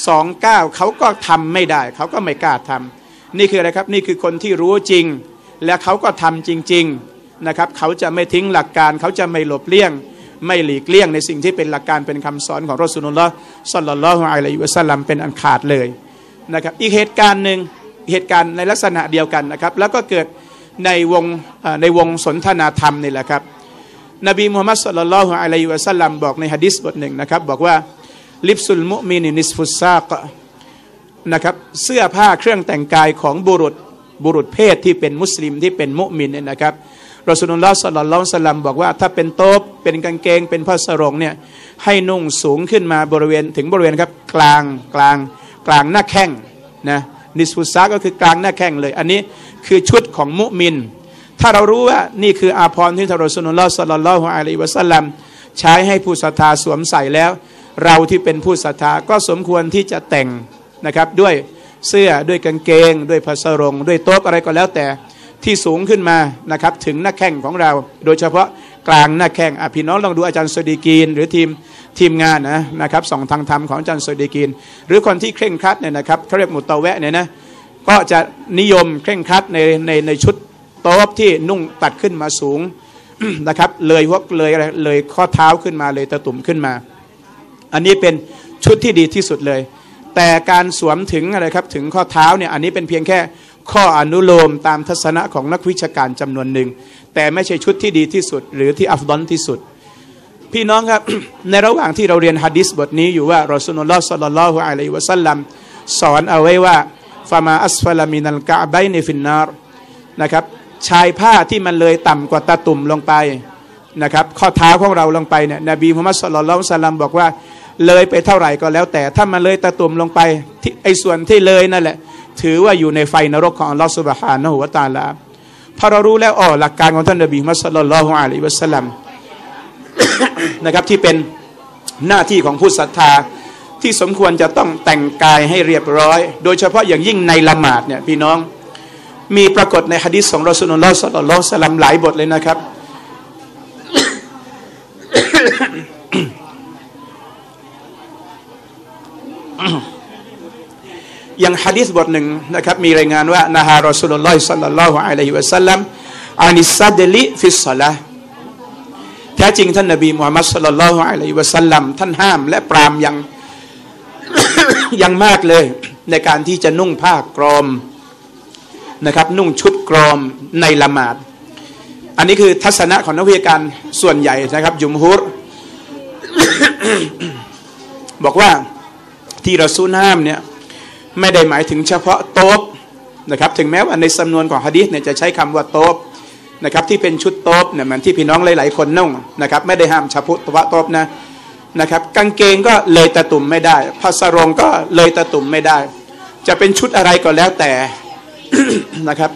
2 ก้าวเขาก็ทำไม่ได้เขาก็ไม่กล้าทำนี่คืออะไรครับนี่คือคนที่รู้จริงและเขาก็ทำจริงๆนะครับเขาจะไม่ทิ้งหลักการเขาจะไม่หลบเลี่ยงไม่หลีกเลี่ยงในสิ่งที่เป็นหลักการเป็นคำสอนของรอซูลุลลอฮ์ ศ็อลลัลลอฮุอะลัยฮิวะซัลลัมเป็นอันขาดเลยนะครับอีกเหตุการณ์หนึ่งเหตุการณ์ในลักษณะเดียวกันนะครับแล้วก็เกิดในวงสนทนาธรรมนี่แหละครับนบีมุฮัมมัด ศ็อลลัลลอฮุอะลัยฮิวะซัลลัมบอกในหะดีษบทหนึ่งนะครับบอกว่าลิบสุลมุมินนิสฟุสซากนะครับเสื้อผ้าเครื่องแต่งกายของบุรุษเพศที่เป็นมุสลิมที่เป็นมุมินเนี่ยนะครับรอซูลุลลอฮ์ ศ็อลลัลลอฮุอะลัยฮิวะซัลลัมบอกว่าถ้าเป็นโต๊ะเป็นกางเกงเป็นผ้าสรงเนี่ยให้นุ่งสูงขึ้นมาบริเวณครับกลางหน้าแข้งนะนิสฟุสซาก็คือกลางหน้าแข้งเลยอันนี้คือชุดของมุมินถ้าเรารู้ว่านี่คืออาภรณ์ที่ท่านรอซูลุลลอฮ์ ศ็อลลัลลอฮุอะลัยฮิวะซัลลัมใช้ให้ผู้ศรัทธาสวมใส่แล้วเราที่เป็นผู้ศรัทธาก็สมควรที่จะแต่งนะครับด้วยเสื้อด้วยกางเกงด้วยผ้าสรงด้วยโต๊ะอะไรก็แล้วแต่ที่สูงขึ้นมานะครับถึงหน้าแข้งของเราโดยเฉพาะกลางหน้าแข้งพี่น้องลองดูอาจารย์ซอดีกีนหรือทีมงานนะครับส่องทางธรรมของอาจารย์ซอดีกีนหรือคนที่เคร่งครัดเนี่ยนะครับเขาเรียกมุตตะแวะเนี่ยนะก็จะนิยมเคร่งครัดในชุดโต๊ะที่นุ่งตัดขึ้นมาสูง นะครับเลยข้อเท้าขึ้นมาเลยตะตุ่มขึ้นมาอันนี้เป็นชุดที่ดีที่สุดเลยแต่การสวมถึงอะไรครับถึงข้อเท้าเนี่ยอันนี้เป็นเพียงแค่ข้ออนุโลมตามทัศนะของนักวิชาการจำนวนหนึ่งแต่ไม่ใช่ชุดที่ดีที่สุดหรือที่อัฟฎอลที่สุดพี่น้องครับ ในระหว่างที่เราเรียนหะดีษบทนี้อยู่ว่ารอซูลุลลอฮ์ ศ็อลลัลลอฮุอะลัยฮิวะซัลลัมสอนเอาไว้ว่าฟะมาอัสฟะลามินัลกะอ์บัยนฟินนารนะครับชายผ้าที่มันเลยต่ำกว่าตาตุ่มลงไปนะครับข้อเท้าของเราลงไปเนี่ยนบีมุฮัมมัด ศ็อลลัลลอฮุอะลัยฮิวะซัลลัมบอกว่าเลยไปเท่าไหร่ก็แล้วแต่ถ้ามันเลยตะตุ่มลงไปไอ้ส่วนที่เลยนั่นแหละถือว่าอยู่ในไฟนรกของอัลลอฮฺซุบฮานะฮูวะตะอาลาพอเรารู้แล้วหลักการของท่านนบีมุฮัมมัด ศ็อลลัลลอฮุอะลัยฮิวะซัลลัม นะครับที่เป็นหน้าที่ของผู้ศรัทธาที่สมควรจะต้องแต่งกายให้เรียบร้อยโดยเฉพาะอย่างยิ่งในละหมาดเนี่ยพี่น้องมีปรากฏในหะดีษของรอซูลุลลอฮ์ ศ็อลลัลลอฮุอะลัยฮิวะซัลลัมหลายบทเลยนะครับ อย่างหะดีษบทหนึ่งนะครับมีรายงานว่านะฮะรอซูลุลลอฮ์ ศ็อลลัลลอฮุอะลัยฮิวะซัลลัมอานิสซัดลิฟิศศอลาห์แท้จริงท่านนบีมุฮัมมัด ศ็อลลัลลอฮุอะลัยฮิวะซัลลัมท่านห้ามและปรามยังมากเลยในการที่จะนุ่งผ้ากรอมนะครับนุ่งชุดกรอมในละหมาดอันนี้คือทัศนะของนักวิชาการส่วนใหญ่นะครับจุมฮุร บอกว่าที่รอซูลห้ามเนี่ยไม่ได้หมายถึงเฉพาะโต๊ะนะครับถึงแม้ว่าในสำนวนของหะดีษเนี่ยจะใช้คำว่าโต๊ะนะครับที่เป็นชุดโต๊ะเนี่ยเหมือนที่พี่น้องหลายๆคนนุ่งนะครับไม่ได้ห้ามเฉพาะโต๊ะนะครับกางเกงก็เลยตะตุ่มไม่ได้ผ้าสรงก็เลยตะตุ่มไม่ได้จะเป็นชุดอะไรก็แล้วแต่ นะครับ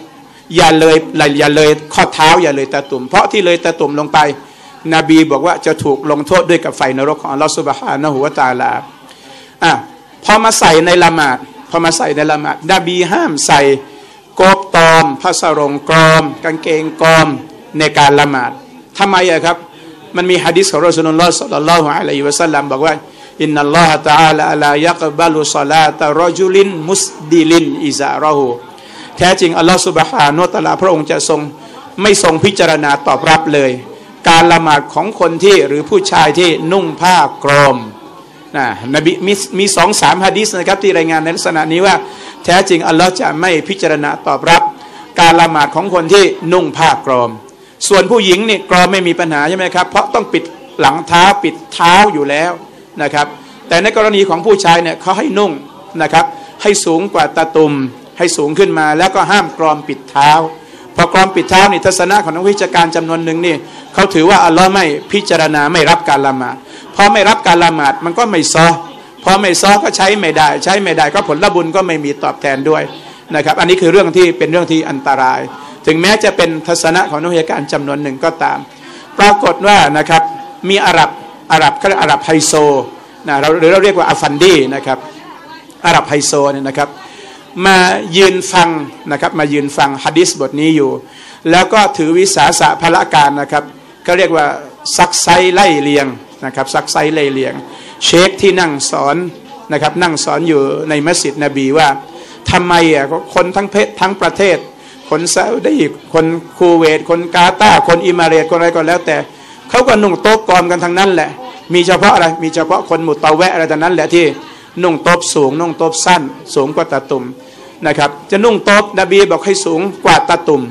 อย่าเลยข้อเท้าอย่าเลยตะตุ่มเพราะที่เลยตะตุ่มลงไปนบีบอกว่าจะถูกลงโทษด้วยกับไฟนรกของอัลลอฮฺซุบฮานะฮูวะตะอาลาพอมาใส่ในละหมาดนบีห้ามใส่กบตอมผ้าสรงกรอมกางเกงกรอมในการละหมาดทำไมครับมันมีหะดีษของรอซูลุลลอฮ์ศ็อลลัลลอฮุอะลัยฮิวะซัลลัมบอกว่าอินนัลลอฮะตะอาลาลายักบัลุศอลาตะรอจุลินมุสดิลินอิซาเราะฮูแท้จริงอัลลอฮฺซุบฮานะฮูวะตะอาลาพระองค์จะไม่ทรงพิจารณาตอบรับเลยการละหมาดของคนที่หรือผู้ชายที่นุ่งผ้ากรอมนบีมี2-3หะดีษนะครับที่รายงานในลักษณะนี้ว่าแท้จริงอัลลอฮ์จะไม่พิจารณาตอบรับการละหมาดของคนที่นุ่งผ้ากรอมส่วนผู้หญิงนี่กรอมไม่มีปัญหาใช่ไหมครับเพราะต้องปิดหลังเท้าปิดเท้าอยู่แล้วนะครับแต่ในกรณีของผู้ชายเนี่ยเขาให้นุ่งนะครับให้สูงกว่าตะตุ่มให้สูงขึ้นมาแล้วก็ห้ามกรอมปิดเท้าพอกรอมปิดเท้านี่ทัศนะของนักวิชาการจำนวนหนึ่งนี่เขาถือว่าอัลลอฮ์ไม่พิจารณาไม่รับการละหมาดพอไม่รับการละหมาดมันก็ไม่ซอพอไม่ซอก็ใช้ไม่ได้ก็ผลบุญก็ไม่มีตอบแทนด้วยนะครับอันนี้คือเรื่องที่เป็นเรื่องที่อันตรายถึงแม้จะเป็นทัศนะของนักวิชาการจำนวนหนึ่งก็ตามปรากฏว่านะครับมีอาหรับไฮโซนะเราเรียกว่าอัฟันดีนะครับอาหรับไฮโซเนี่ยนะครับมายืนฟังนะครับมายืนฟังหะดีษบทนี้อยู่แล้วก็ถือวิสาสะพละการนะครับก็เรียกว่าซักไซไล่เลียงนะครับซักไซไล่เลียงเชคที่นั่งสอนนะครับนั่งสอนอยู่ในมัสยิดนบีว่าทำไมคนทั้งประเทศคนซาอุดีคนคูเวตคนกาตาร์คนอิมาเรตคนอะไรก็แล้วแต่เขาก็นุ่งโต๊ะกอมกันทั้งนั้นแหละมีเฉพาะอะไรมีเฉพาะคนมุตตะแวะอะไรแต่นั้นแหละที่นุ่งโต๊ะสูงนุ่งโต๊ะสั้นสูงกว่าตะตุ่มนะครับจะนุ่งโต๊ะนบีบอกให้สูงกว่าตะตุ่ม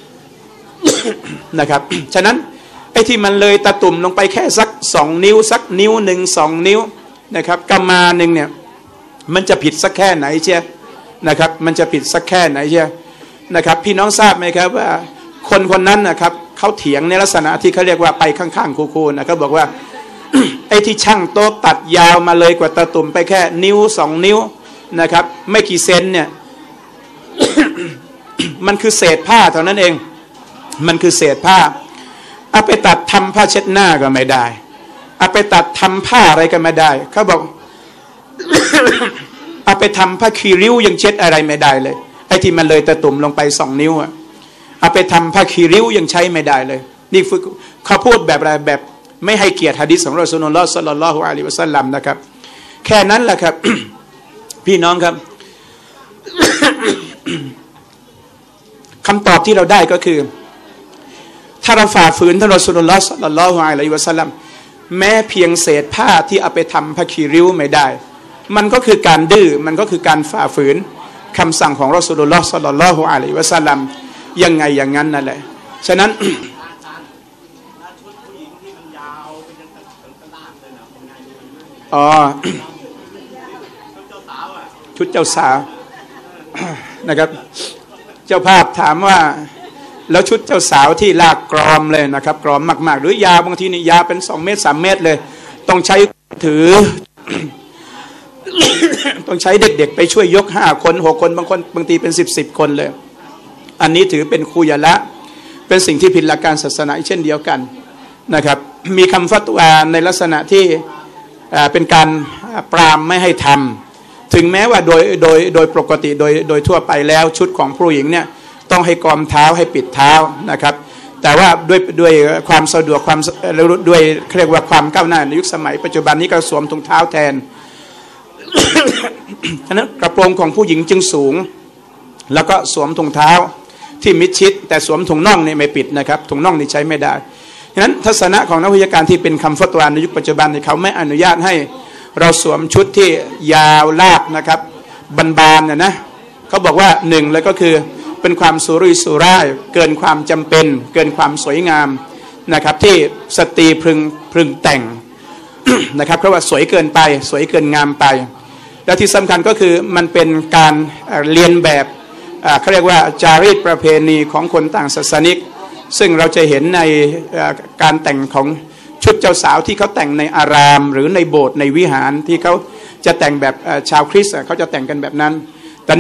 นะครับฉะนั้นไอ้ที่มันเลยตะตุ่มลงไปแค่สัก2 นิ้วสักนิ้วหนึ่ง2 นิ้วนะครับกำมาหนึ่งเนี่ยมันจะผิดสักแค่ไหนเชียนะครับมันจะผิดสักแค่ไหนเชียนะครับพี่น้องทราบไหมครับว่าคนนั้นนะครับเขาเถียงในลักษณะที่เขาเรียกว่าไปข้างๆคูๆนะครับบอกว่า ไอ้ที่ช่างโต๊ะตัดยาวมาเลยกว่าตะตุ่มไปแค่นิ้ว2 นิ้วนะครับไม่กี่เซนเนี่ย มันคือเศษผ้าเท่านั้นเองมันคือเศษผ้าเอาไปตัดทำผ้าเช็ดหน้าก็ไม่ได้เอาไปตัดทำผ้าอะไรก็ไม่ได้เขาบอก เอาไปทำผ้าคีริ้วยังเช็ดอะไรไม่ได้เลยไอ้ที่มันเลยตะตุ่มลงไป2 นิ้วอะเอาไปทำผ้าคีริ้วยังใช้ไม่ได้เลยนี่เขาพูดแบบอะไรแบบไม่ให้เกียรติหะดีษของรอซูลุลลอฮ์ศ็อลลัลลอฮุอะลัยฮิวะซัลลัมนะครับแค่นั้นแหละครับ พี่น้องครับ คำตอบที่เราได้ก็คือถ้าเราฝ่าฝืนท่านรอซูลุลลอฮ์ศ็อลลัลลอฮุอะลัยฮิวะซัลลัมแม้เพียงเศษผ้าที่เอาไปทำผ้าคีริ้วไม่ได้มันก็คือการดื้อมันก็คือการฝ่าฝืนคำสั่งของรอซูลุลลอฮ์ศ็อลลัลลอฮุอะลัยฮิวะซัลลัมยังไงอย่างนั้นนั่นแหละฉะนั้น อ๋อ ชุดเจ้าสาว นะครับเจ้าภาพถามว่าแล้วชุดเจ้าสาวที่ลากกรอมเลยนะครับกรอมมากๆหรือยาวบางทีนี่ยาวเป็น2 เมตร 3 เมตรเลยต้องใช้ถือ ต้องใช้เด็กๆไปช่วยยก5 คน6 คนบางทีเป็น10 คนเลยอันนี้ถือเป็นคูยะละเป็นสิ่งที่ผิดหลักการศาสนาเช่นเดียวกันนะครับมีคำฟัตวาในลักษณะที่เป็นการปรามไม่ให้ทำถึงแม้ว่าโดยปกติโดยทั่วไปแล้วชุดของผู้หญิงเนี่ยต้องให้กอมเท้าให้ปิดเท้านะครับแต่ว่าด้วยความสะดวกด้วยเรียกว่าความก้าวหน้าในยุคสมัยปัจจุบันนี้ก็สวมถุงเท้าแทน ฉะนั้นกระโปรงของผู้หญิงจึงสูงแล้วก็สวมถุงเท้าที่มิดชิดแต่สวมถุงน่องนี่ไม่ปิดนะครับถุงน่องนี่ใช้ไม่ได้ฉะนั้นทัศนะของนักวิชาการที่เป็นคำฟัตวาในยุคปัจจุบันเขาไม่อนุญาตให้เราสวมชุดที่ยาวลากนะครับบานๆนะเขาบอกว่า1เลยก็คือเป็นความสุรุ่ยสุร่ายเกินความจำเป็นเกินความสวยงามนะครับที่สตรีพึงแต่ง นะครับเพราะว่าสวยเกินไปสวยเกินงามไปและที่สำคัญก็คือมันเป็นการเรียนแบบเขาเรียกว่าจารีตประเพณีของคนต่างศาสนิกซึ่งเราจะเห็นในการแต่งของชุดเจ้าสาวที่เขาแต่งในอารามหรือในโบสถ์ในวิหารที่เขาจะแต่งแบบชาวคริสต์เขาจะแต่งกันแบบนั้นตอนนี้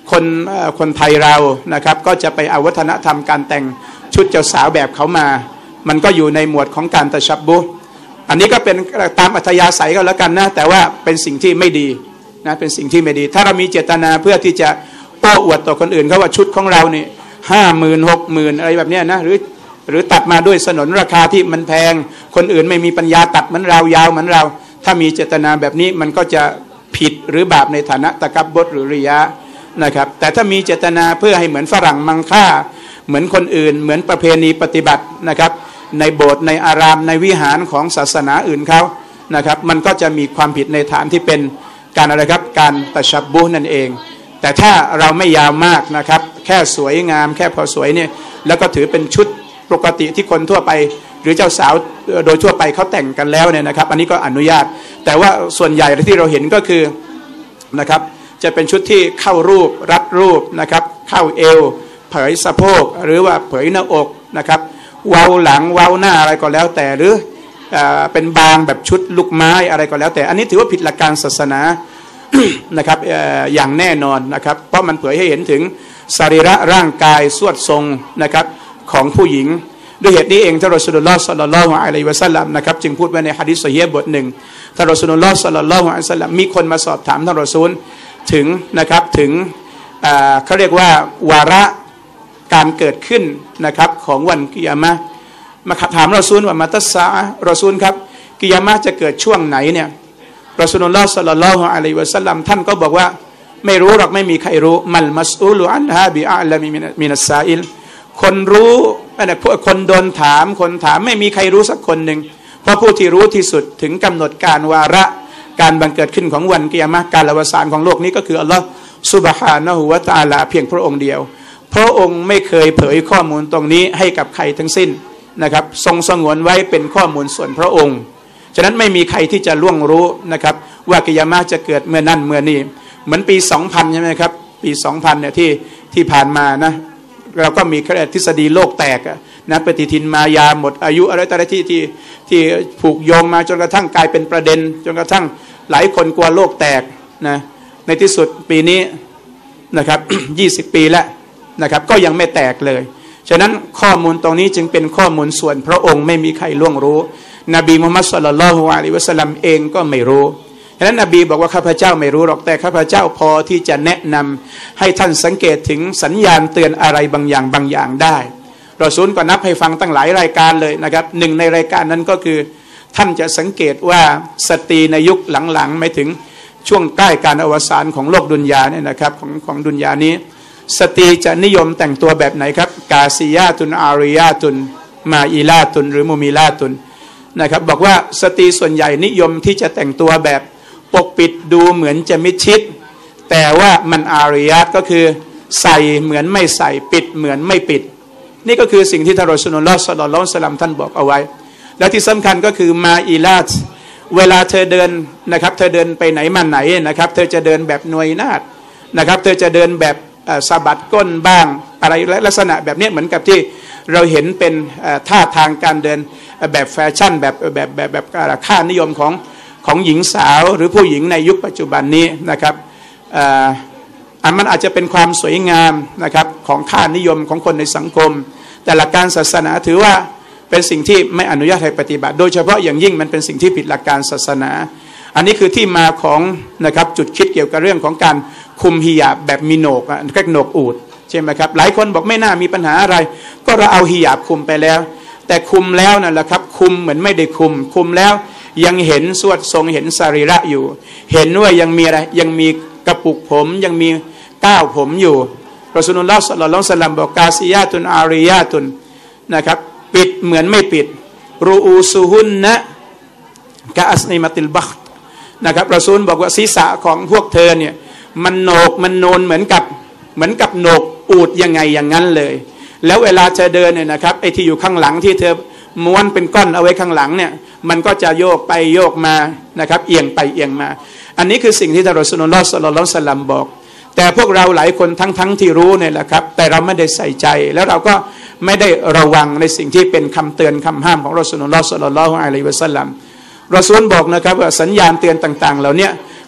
คนไทยเรานะครับก็จะไปเอาวัฒนธรรมการแต่งชุดเจ้าสาวแบบเขามามันก็อยู่ในหมวดของการตะชับบุอันนี้ก็เป็นตามอัธยาศัยก็แล้วกันนะแต่ว่าเป็นสิ่งที่ไม่ดีนะเป็นสิ่งที่ไม่ดีถ้าเรามีเจตนาเพื่อที่จะโอ้อวดต่อคนอื่นเขาว่าชุดของเรานี่50,000 60,000อะไรแบบนี้นะหรือตัดมาด้วยสนนราคาที่มันแพงคนอื่นไม่มีปัญญาตัดเหมือนเรายาวเหมือนเราถ้ามีเจตนาแบบนี้มันก็จะผิดหรือบาปในฐานะตะกับบดหรือริยะนะครับแต่ถ้ามีเจตนาเพื่อให้เหมือนฝรั่งมังค่าเหมือนคนอื่นเหมือนประเพณีปฏิบัตินะครับในโบสถ์ในอารามในวิหารของศาสนาอื่นเขานะครับมันก็จะมีความผิดในฐานที่เป็นการอะไรครับการตะชับบุนั่นเองแต่ถ้าเราไม่ยาวมากนะครับแค่สวยงามแค่พอสวยเนี่ยแล้วก็ถือเป็นชุดปกติที่คนทั่วไปหรือเจ้าสาวโดยทั่วไปเขาแต่งกันแล้วเนี่ยนะครับอันนี้ก็อนุญาตแต่ว่าส่วนใหญ่ที่เราเห็นก็คือนะครับจะเป็นชุดที่เข้ารูปรัดรูปนะครับเข้าเอวเผยสะโพกหรือว่าเผยหน้าอกนะครับเว้าหลังเว้าหน้าอะไรก็แล้วแต่หรือเป็นบางแบบชุดลูกไม้อะไรก็แล้วแต่อันนี้ถือว่าผิดหลักการศาสนา นะครับอย่างแน่นอนนะครับเพราะมันเผยให้เห็นถึงสรีระร่างกายสวดทรงนะครับของผู้หญิงด้วยเหตุนี้เองท่านรอซูลุลลอฮ์ศ็อลลัลลอฮุอะลัยฮิวะซัลลัมนะครับจึงพูดไว้ในหะดีษซอฮีฮ์บทหนึ่งท่านรอซูลุลลอฮ์ศ็อลลัลลอฮุอะลัยฮิวะซัลลัมมีคนมาสอบถามท่านรอซูลถึงนะครับถึงเขาเรียกว่าวาระการเกิดขึ้นนะครับของวันกิยามะห์มาถามรอซูลว่ามาตัสซาอะห์รอซูลครับกิยามะห์จะเกิดช่วงไหนเนี่ยรอซูลุลลอฮ์ศ็อลลัลลอฮุอะลัยฮิวะซัลลัมท่านก็บอกว่าไม่รู้หรอกไม่มีใครรู้มัลมัสอูลุอันฮาบิอะละมินัสซาอิลคนรู้คนโดนถามคนถามไม่มีใครรู้สักคนหนึ่งเพราะผู้ที่รู้ที่สุดถึงกำหนดการวาระการบังเกิดขึ้นของวันกิยามะห์การอวสานของโลกนี้ก็คืออัลลอฮ์ซุบฮานะฮูวะตะอาลาเพียงพระองค์เดียวพระองค์ไม่เคยเผยข้อมูลตรงนี้ให้กับใครทั้งสิ้นนะครับทรงสงวนไว้เป็นข้อมูลส่วนพระองค์ฉะนั้นไม่มีใครที่จะล่วงรู้นะครับว่ากิยามะห์จะเกิดเมื่อนั้นเมื่อนี้เหมือนปี 2000 ใช่ไหมครับปี 2000 เนี่ยที่ผ่านมานะเราก็มีทฤษฎีโลกแตกนะปฏิทินมายาหมดอายุอะไรต่างๆที่ผูกโยงมาจนกระทั่งกลายเป็นประเด็นจนกระทั่งหลายคนกลัวโลกแตกนะในที่สุดปีนี้นะครับ 20 ปีแล้วนะครับก็ยังไม่แตกเลยฉะนั้นข้อมูลตรงนี้จึงเป็นข้อมูลส่วนพระองค์ไม่มีใครล่วงรู้นบีมุฮัมมัดศ็อลลัลลอฮุอะลัยฮิวะซัลลัมเองก็ไม่รู้ฉะนั้นนบีบอกว่าข้าพเจ้าไม่รู้หรอกแต่ข้าพเจ้าพอที่จะแนะนำให้ท่านสังเกตถึงสัญญาณเตือนอะไรบางอย่างได้รอซูลก็นับให้ฟังตั้งหลายรายการเลยนะครับหนึ่งในรายการนั้นก็คือท่านจะสังเกตว่าสตรีในยุคหลังๆไม่ถึงช่วงใกล้การอวสานของโลกดุนยาเนี่ยนะครับของดุนยานี้สตรีจะนิยมแต่งตัวแบบไหนครับกาซียาตุนอาริยาตุนมาอิลาตุนหรือมุมิลาตุนนะครับบอกว่าสตรีส่วนใหญ่นิยมที่จะแต่งตัวแบบปกปิดดูเหมือนจะมิดชิดแต่ว่ามันอาริยะก็คือใส่เหมือนไม่ใส่ปิดเหมือนไม่ปิดนี่ก็คือสิ่งที่ท่านรอซูลุลลอฮ์ศ็อลลัลลอฮุอะลัยฮิวะซัลลัมท่านบอกเอาไว้และที่สำคัญก็คือมาอิลาตเวลาเธอเดินนะครับเธอเดินไปไหนมาไหนนะครับเธอจะเดินแบบหน่วยนาฏนะครับเธอจะเดินแบบสะบัดก้นบ้างอะไรลักษณะแบบนี้เหมือนกับที่เราเห็นเป็นท่าทางการเดินแบบแฟชั่นแบบค่านิยมของหญิงสาวหรือผู้หญิงในยุคปัจจุบันนี้นะครับมันอาจจะเป็นความสวยงามนะครับของค่านิยมของคนในสังคมแต่หลักการศาสนาถือว่าเป็นสิ่งที่ไม่อนุญาตให้ปฏิบัติโดยเฉพาะอย่างยิ่งมันเป็นสิ่งที่ผิดหลักการศาสนาอันนี้คือที่มาของนะครับจุดคิดเกี่ยวกับเรื่องของการคุมฮิญาบแบบมีโหนกแค่โหนกอูฐใช่ไหมครับหลายคนบอกไม่น่ามีปัญหาอะไรก็เราเอาฮิญาบคุมไปแล้วแต่คุมแล้วนั่นแหละครับคุมเหมือนไม่ได้คุมแล้วยังเห็นสวดทรงเห็นสรีระอยู่เห็นว่ายังมีอะไรยังมีกระปุกผมยังมีก้าวผมอยู่รอซูลุลลอฮ์ศ็อลลัลลอฮุอะลัยฮิวะซัลลัมบอกกาซียาตุนอาริยาตุนนะครับปิดเหมือนไม่ปิดรูอูซุฮุนนะกะอัสนิมัติลบัคนะครับรอซูลบอกว่าศีรษะของพวกเธอเนี่ยมันโหนกมันโนนเหมือนกับโหนกอูฐยังไงอย่างนั้นเลยแล้วเวลาเธอเดินเนี่ยนะครับไอ้ที่อยู่ข้างหลังที่เธอม้วนเป็นก้อนเอาไว้ข้างหลังเนี่ยมันก็จะโยกไปโยกมานะครับเอียงไปเอียงมาอันนี้คือสิ่งที่ท่านรอซูลุลลอฮ์ศ็อลลัลลอฮุอะลัยฮิวะซัลลัมบอกแต่พวกเราหลายคนทั้งที่รู้เนี่ยแหละครับแต่เราไม่ได้ใส่ใจแล้วเราก็ไม่ได้ระวังในสิ่งที่เป็นคำเตือนคำห้ามของรอซูลุลลอฮ์ศ็อลลัลลอฮุอะลัยฮิวะซัลลัมรอซูลบอกนะครับว่าสัญญาณเตือนต่างๆเหล่านี้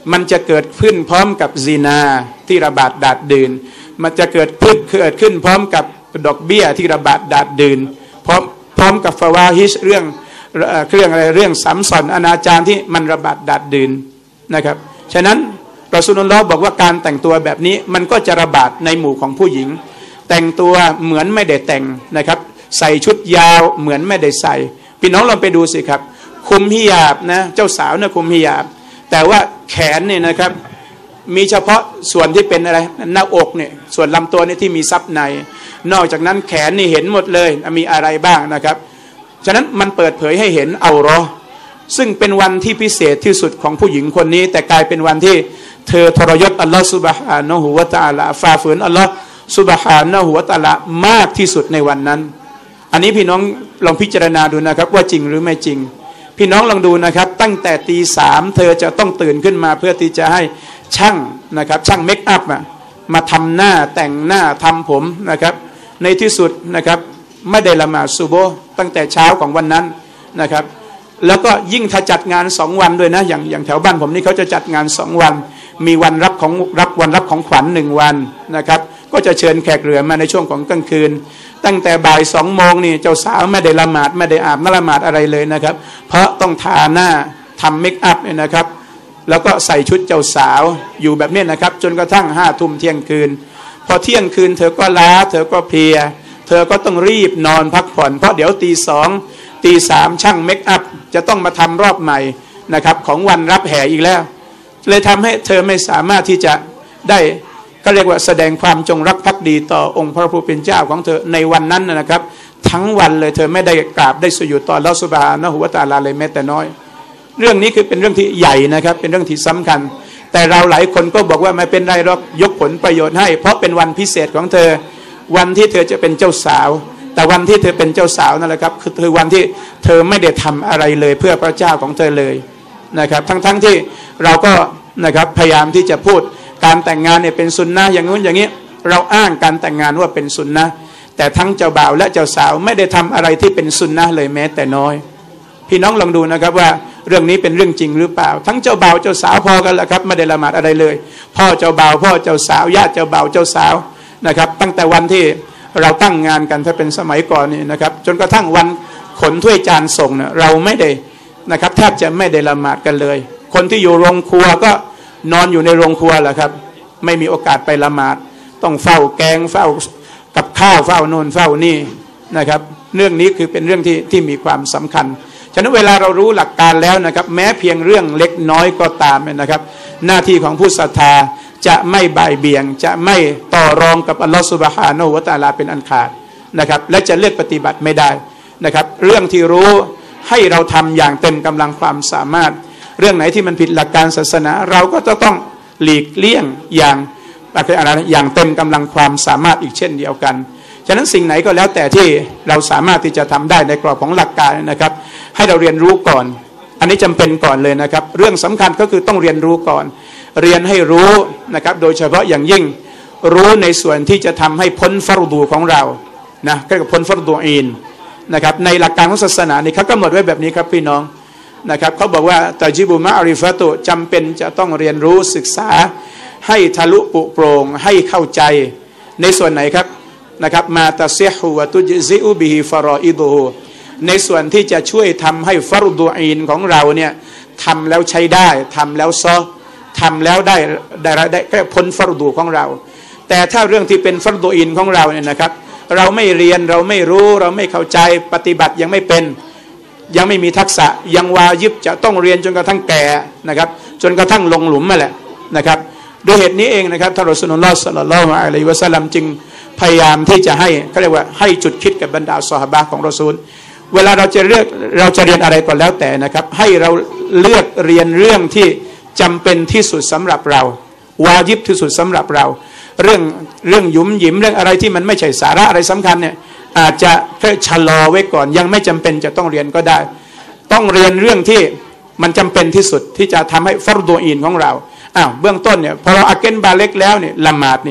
มันจะเกิดขึ้นพร้อมกับซินาที่ระบาดดาดดื่นมันจะเกิดขึ้นพร้อมกับดอกเบี้ยที่ระบาดดาดดื่นพร้อมกับฟาวาฮิชเรื่องอะไรเรื่องสัมสอนอนาจารที่มันระบาดดาดดื่นนะครับฉะนั้นรอซูลุลลอฮ์บอกว่าการแต่งตัวแบบนี้มันก็จะระบาดในหมู่ของผู้หญิงแต่งตัวเหมือนไม่ได้แต่งนะครับใส่ชุดยาวเหมือนไม่ได้ใส่พี่น้องลองไปดูสิครับคุมฮิญาบนะเจ้าสาวนะคุมฮิญาบแต่ว่าแขนเนี่ยนะครับมีเฉพาะส่วนที่เป็นอะไรหน้าอกเนี่ยส่วนลำตัวนี่ที่มีซับในนอกจากนั้นแขนนี่เห็นหมดเลยมีอะไรบ้างนะครับฉะนั้นมันเปิดเผยให้เห็นเอาเราะห์ซึ่งเป็นวันที่พิเศษที่สุดของผู้หญิงคนนี้แต่กลายเป็นวันที่เธอทรยศอัลลอฮฺซุบฮานะฮูวะตะอาลาฝ่าฝืนอัลลอฮฺซุบฮานะฮูวะตะอาลามากที่สุดในวันนั้นอันนี้พี่น้องลองพิจารณาดูนะครับว่าจริงหรือไม่จริงพี่น้องลองดูนะครับตั้งแต่ตี 3เธอจะต้องตื่นขึ้นมาเพื่อที่จะให้ช่างนะครับช่างเมคอัพมาทำหน้าแต่งหน้าทำผมนะครับในที่สุดนะครับไม่ได้ละหมาดซุบฮ์ตั้งแต่เช้าของวันนั้นนะครับแล้วก็ยิ่งถ้าจัดงาน2วันด้วยนะอย่างแถวบ้านผมนี่เขาจะจัดงาน2วันมีวันรับของขวัญ1วันนะครับก็จะเชิญแขกเรือมาในช่วงของกลางคืนตั้งแต่บ่าย2โมงนี่เจ้าสาวไม่ได้ละหมาดไม่ได้อาบน้ำละหมาดอะไรเลยนะครับเพราะต้องทาหน้าทำเมคอัพเนี่ยนะครับแล้วก็ใส่ชุดเจ้าสาวอยู่แบบนี้นะครับจนกระทั่ง5 ทุ่มเที่ยงคืนพอเที่ยงคืนเธอก็ล้าเธอก็เพลียเธอก็ต้องรีบนอนพักผ่อนเพราะเดี๋ยวตี 2 ตี 3ช่างเมคอัพจะต้องมาทำรอบใหม่นะครับของวันรับแห่อีกแล้วเลยทำให้เธอไม่สามารถที่จะได้ก็เรียกว่าแสดงความจงรักภักดีต่อองค์พระผู้เป็นเจ้าของเธอในวันนั้นนะครับทั้งวันเลยเธอไม่ได้กราบได้สุญูดต่ออัลเลาะห์ซุบฮานะฮูวะตะอาลาเลยแม้แต่น้อยเรื่องนี้คือเป็นเรื่องที่ใหญ่นะครับเป็นเรื่องที่สำคัญแต่เราหลายคนก็บอกว่าไม่เป็นไรหรอกยกผลประโยชน์ให้เพราะเป็นวันพิเศษของเธอวันที่เธอจะเป็นเจ้าสาวแต่วันที่เธอเป็นเจ้าสาวนั่นแหละครับคือวันที่เธอไม่ได้ทำอะไรเลยเพื่อพระเจ้าของเธอเลยนะครับทั้งที่เราก็นะครับพยายามที่จะพูดการแต่งงานเนี่ยเป็นสุนนะอย่างนู้นอย่างนี้เราอ้างการแต่งงานว่าเป็นสุนนะแต่ทั้งเจ้าบ่าวและเจ้าสาวไม่ได้ทำอะไรที่เป็นสุนนะเลยแม้แต่น้อยพี่น้องลองดูนะครับว่าเรื่องนี้เป็นเรื่องจริงหรือเปล่าทั้งเจ้าบ่าวเจ้าสาวพอกันแหละครับไม่ได้ละหมาดอะไรเลยพ่อเจ้าบ่าวพ่อเจ้าสาวญาติเจ้าบ่าวเจ้าสาวนะครับตั้งแต่วันที่เราตั้งงานกันถ้าเป็นสมัยก่อนนี่นะครับจนกระทั่งวันขนถ้วยจานส่งเนี่ยเราไม่ได้นะครับแทบจะไม่ได้ละหมาดกันเลยคนที่อยู่โรงครัวก็นอนอยู่ในโรงครัวแหละครับไม่มีโอกาสไปละหมาดต้องเฝ้าแกงเฝ้ากับข้าวเฝ้าโน่นเฝ้านี่นะครับเรื่องนี้คือเป็นเรื่องที่มีความสำคัญฉะนั้นเวลาเรารู้หลักการแล้วนะครับแม้เพียงเรื่องเล็กน้อยก็ตามนะครับหน้าที่ของผู้ศรัทธาจะไม่บ่ายเบี่ยงจะไม่ต่อรองกับอัลลอฮฺซุบฮานะฮูวะตะอาลาเป็นอันขาดนะครับและจะเลือกปฏิบัติไม่ได้นะครับเรื่องที่รู้ให้เราทำอย่างเต็มกำลังความสามารถเรื่องไหนที่มันผิดหลักการศาสนาเราก็จะต้องหลีกเลี่ยงอย่างเต็มกำลังความสามารถอีกเช่นเดียวกันฉะนั้นสิ่งไหนก็แล้วแต่ที่เราสามารถที่จะทำได้ในกรอบของหลักการนะครับให้เราเรียนรู้ก่อนอันนี้จำเป็นก่อนเลยนะครับเรื่องสำคัญก็คือต้องเรียนรู้ก่อนเรียนให้รู้นะครับโดยเฉพาะอย่างยิ่งรู้ในส่วนที่จะทำให้พ้นฟารดูของเรานะก็คือพ้นฟารดูอีนนะครับในหลักการของศาสนานี่เขากำหนดไว้แบบนี้ครับพี่น้องนะครับเขาบอกว่าตาจิบุมะอาริฟะตุจำเป็นจะต้องเรียนรู้ศึกษาให้ทะลุปุโปร่งให้เข้าใจในส่วนไหนครับนะครับมาตาเซฮูวะตุจซิอุบิฮิฟารออิดูในส่วนที่จะช่วยทำให้ฟารดูอีนของเราเนี่ยทำแล้วใช้ได้ทำแล้วซอทำแล้วได้พ้นฟารดูของเราแต่ถ้าเรื่องที่เป็นฟารดูอีนของเราเนี่ยนะครับเราไม่เรียนเราไม่รู้เราไม่เข้าใจปฏิบัติยังไม่เป็นยังไม่มีทักษะยังวาญิบจะต้องเรียนจนกระทั่งแก่นะครับจนกระทั่งลงหลุมมาแหละนะครับโดยเหตุนี้เองนะครับท่านรอซูลุลลอฮ์ ศ็อลลัลลอฮุอะลัยฮิวะซัลลัมจึงพยายามที่จะให้เขาเรียกว่าให้จุดคิดกับบรรดาซอฮาบะห์ของรอซูลเวลาเราจะเรียนอะไรก็แล้วแต่นะครับให้เราเลือกเรียนเรื่องที่จำเป็นที่สุดสำหรับเราวาญิบที่สุดสำหรับเราเรื่องหยุมหยิมเรื่องอะไรที่มันไม่ใช่สาระอะไรสำคัญเนี่ยอาจจะแค่ชะลอไว้ก่อนยังไม่จำเป็นจะต้องเรียนก็ได้ต้องเรียนเรื่องที่มันจำเป็นที่สุดที่จะทำให้ฟารดูอีนของเราเบื้องต้นเนี่ยพอเราอาเกนบาเล็กแล้วเนี่ยละหมาด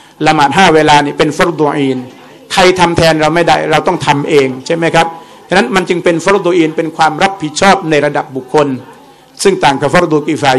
5 เวลานี่เป็นฟารดูอีนใครทำแทนเราไม่ได้เราต้องทำเองใช่ไหมครับฉะนั้นมันจึงเป็นฟารดูอีนเป็นความรับผิดชอบในระดับบุคคลซึ่งต่างกับฟารดูกิฟายะห์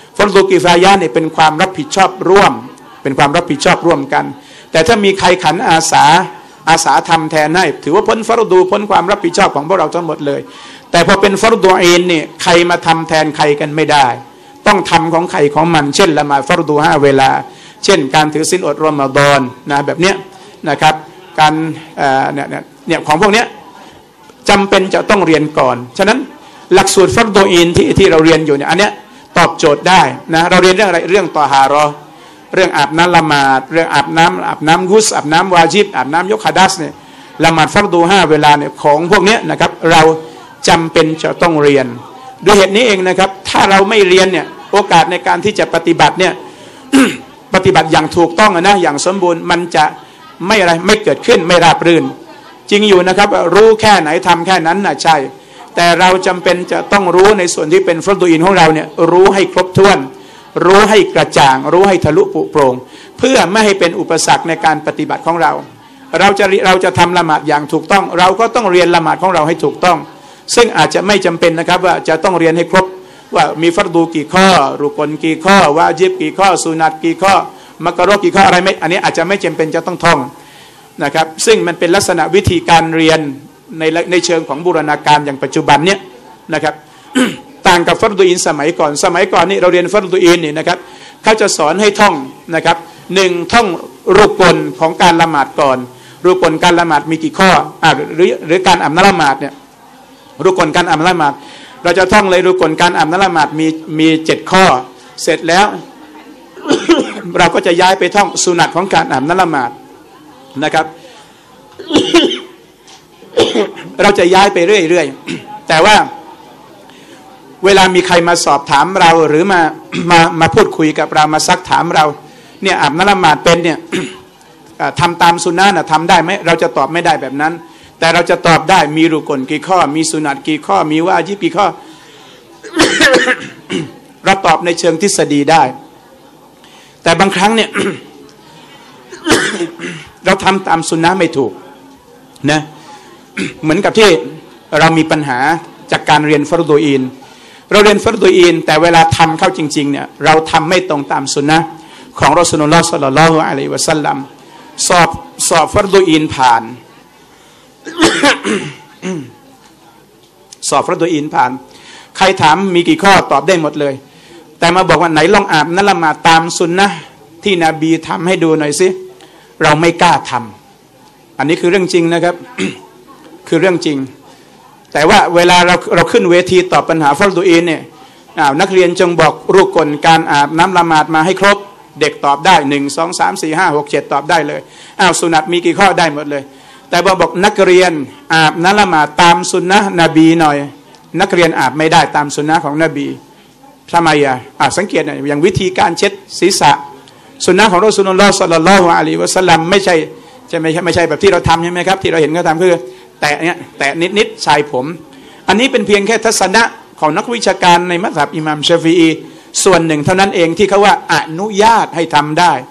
ฟัรดูกิฟายะห์เนี่ยเป็นความรับผิดชอบร่วมเป็นความรับผิดชอบร่วมกันแต่ถ้ามีใครขันอาสาทำแทนให้ถือว่าพ้นฟัรดูพ้นความรับผิดชอบของพวกเราทั้งหมดเลยแต่พอเป็นฟัรดูอีนเนี่ยใครมาทำแทนใครกันไม่ได้ต้องทำของใครของมันเช่นละหมาดฟัรดู5เวลาเช่นการถือศีลอดรอมฎอนนะแบบเนี้ยนะครับการเนี่ยของพวกเนี้ยจำเป็นจะต้องเรียนก่อนฉะนั้นหลักสูตรฟัรดูอีนที่เราเรียนอยู่เนี่ยอันเนี้ยตอบโจทย์ได้นะเราเรียนเรื่องอะไรเรื่องตอฮาเราะห์เรื่องอาบน้ำละหมาดเรื่องอาบน้ำกุสอาบน้ำวาญิบอาบน้ำยกฮะดัษเนี่ยละหมาดฟัรดู5เวลาเนี่ยของพวกเนี้ยนะครับเราจำเป็นจะต้องเรียนด้วยเหตุนี้เองนะครับถ้าเราไม่เรียนเนี่ยโอกาสในการที่จะปฏิบัติเนี่ย ปฏิบัติอย่างถูกต้องนะอย่างสมบูรณ์มันจะไม่เกิดขึ้นไม่ราบรื่นจริงอยู่นะครับรู้แค่ไหนทำแค่นั้นนะใช่แต่เราจำเป็นจะต้องรู้ในส่วนที่เป็นฟัรดูอินของเราเนี่ยรู้ให้ครบถ้วนรู้ให้กระจ่างรู้ให้ทะลุปุโปร่งเพื่อไม่ให้เป็นอุปสรรคในการปฏิบัติของเราจะทำละหมาดอย่างถูกต้องเราก็ต้องเรียนละหมาดของเราให้ถูกต้องซึ่งอาจจะไม่จำเป็นนะครับว่าจะต้องเรียนให้ครบว่ามีฟัรดูกี่ข้อรุกลกี่ข้อวาญิบกี่ข้อสุนัตกี่ข้อมักรุฮ์กี่ข้ออะไรไม่อันนี้อาจจะไม่จำเป็นจะต้องท่องนะครับซึ่งมันเป็นลักษณะวิธีการเรียนในเชิงของบูรณาการอย่างปัจจุบันเนี้ยนะครับ ต่างกับฟัรดูอินสมัยก่อนนี่เราเรียนฟัรดูอินนี่นะครับเขาจะสอนให้ท่องนะครับ1ท่องรุกลของการละหมาดก่อนรุกลการละหมาดมีกี่ข้อหรือการอาบน้ำละหมาดเนี่ยรุกลการอาบน้ำละหมาดเราจะท่องเลยรุกลการอาบน้ำละหมาดมี7ข้อเสร็จแล้ว เราก็จะย้ายไปท่องสุนัตของการอาบน้ำละหมาดนะครับ เราจะย้ายไปเรื่อยๆแต่ว่าเวลามีใครมาสอบถามเราหรือมาพูดคุยกับเรามาซักถามเราเนี่ยอาบน้ำละหมาดเป็นเนี่ย ทำตามสุนนะนะทำได้ไหมเราจะตอบไม่ได้แบบนั้นแต่เราจะตอบได้มีรุกลกี่ข้อมีสุนัตกี่ข้อมีวาญิบกี่ข้อ เราตอบในเชิงทฤษฎีได้แต่บางครั้งเนี่ย เราทำตามสุนนะไม่ถูกนะ เหมือนกับที่เรามีปัญหาจากการเรียนฟัรดูอินเราเรียนฟัรดูอินแต่เวลาทำเข้าจริงๆเนี่ยเราทำไม่ตรงตามสุนนะของรอซูลุลลอฮ์ ศ็อลลัลลอฮุอะลัยฮิวะซัลลัมสอบฟัรดูอินผ่าน สอบฟัรดูอินผ่านใครถามมีกี่ข้อตอบได้หมดเลยแต่มาบอกว่าไหนลองอาบน้ำละหมาดตามสุนนะที่นบีทำให้ดูหน่อยสิเราไม่กล้าทำอันนี้คือเรื่องจริงนะครับ คือเรื่องจริงแต่ว่าเวลาเราขึ้นเวทีตอบปัญหาฟัรดูอินเนี่ยนักเรียนจงบอกรุกลการอาบน้ำละหมาดมาให้ครบเด็กตอบได้1 2 3 4 5 6 7ตอบได้เลยสุนัตมีกี่ข้อได้หมดเลยแต่บอกนักเรียนอาบน้ำละหมาดตามสุนนะนบีหน่อยนักเรียนอาบไม่ได้ตามสุนนะของนบีทำไมสังเกตอย่างวิธีการเช็ดศีรษะสุนนะของรอซูลุลลอฮ์ ศ็อลลัลลอฮุอะลัยฮิวะซัลลัมไม่ใช่แบบที่เราทำใช่ไหมครับที่เราเห็นเขาทำคือแตะนิดชายผมอันนี้เป็นเพียงแค่ทัศนะของนักวิชาการในมัซฮับอิหม่ามชาฟิอีส่วนหนึ่งเท่านั้นเองที่เขาว่าอนุญาตให้ทำได้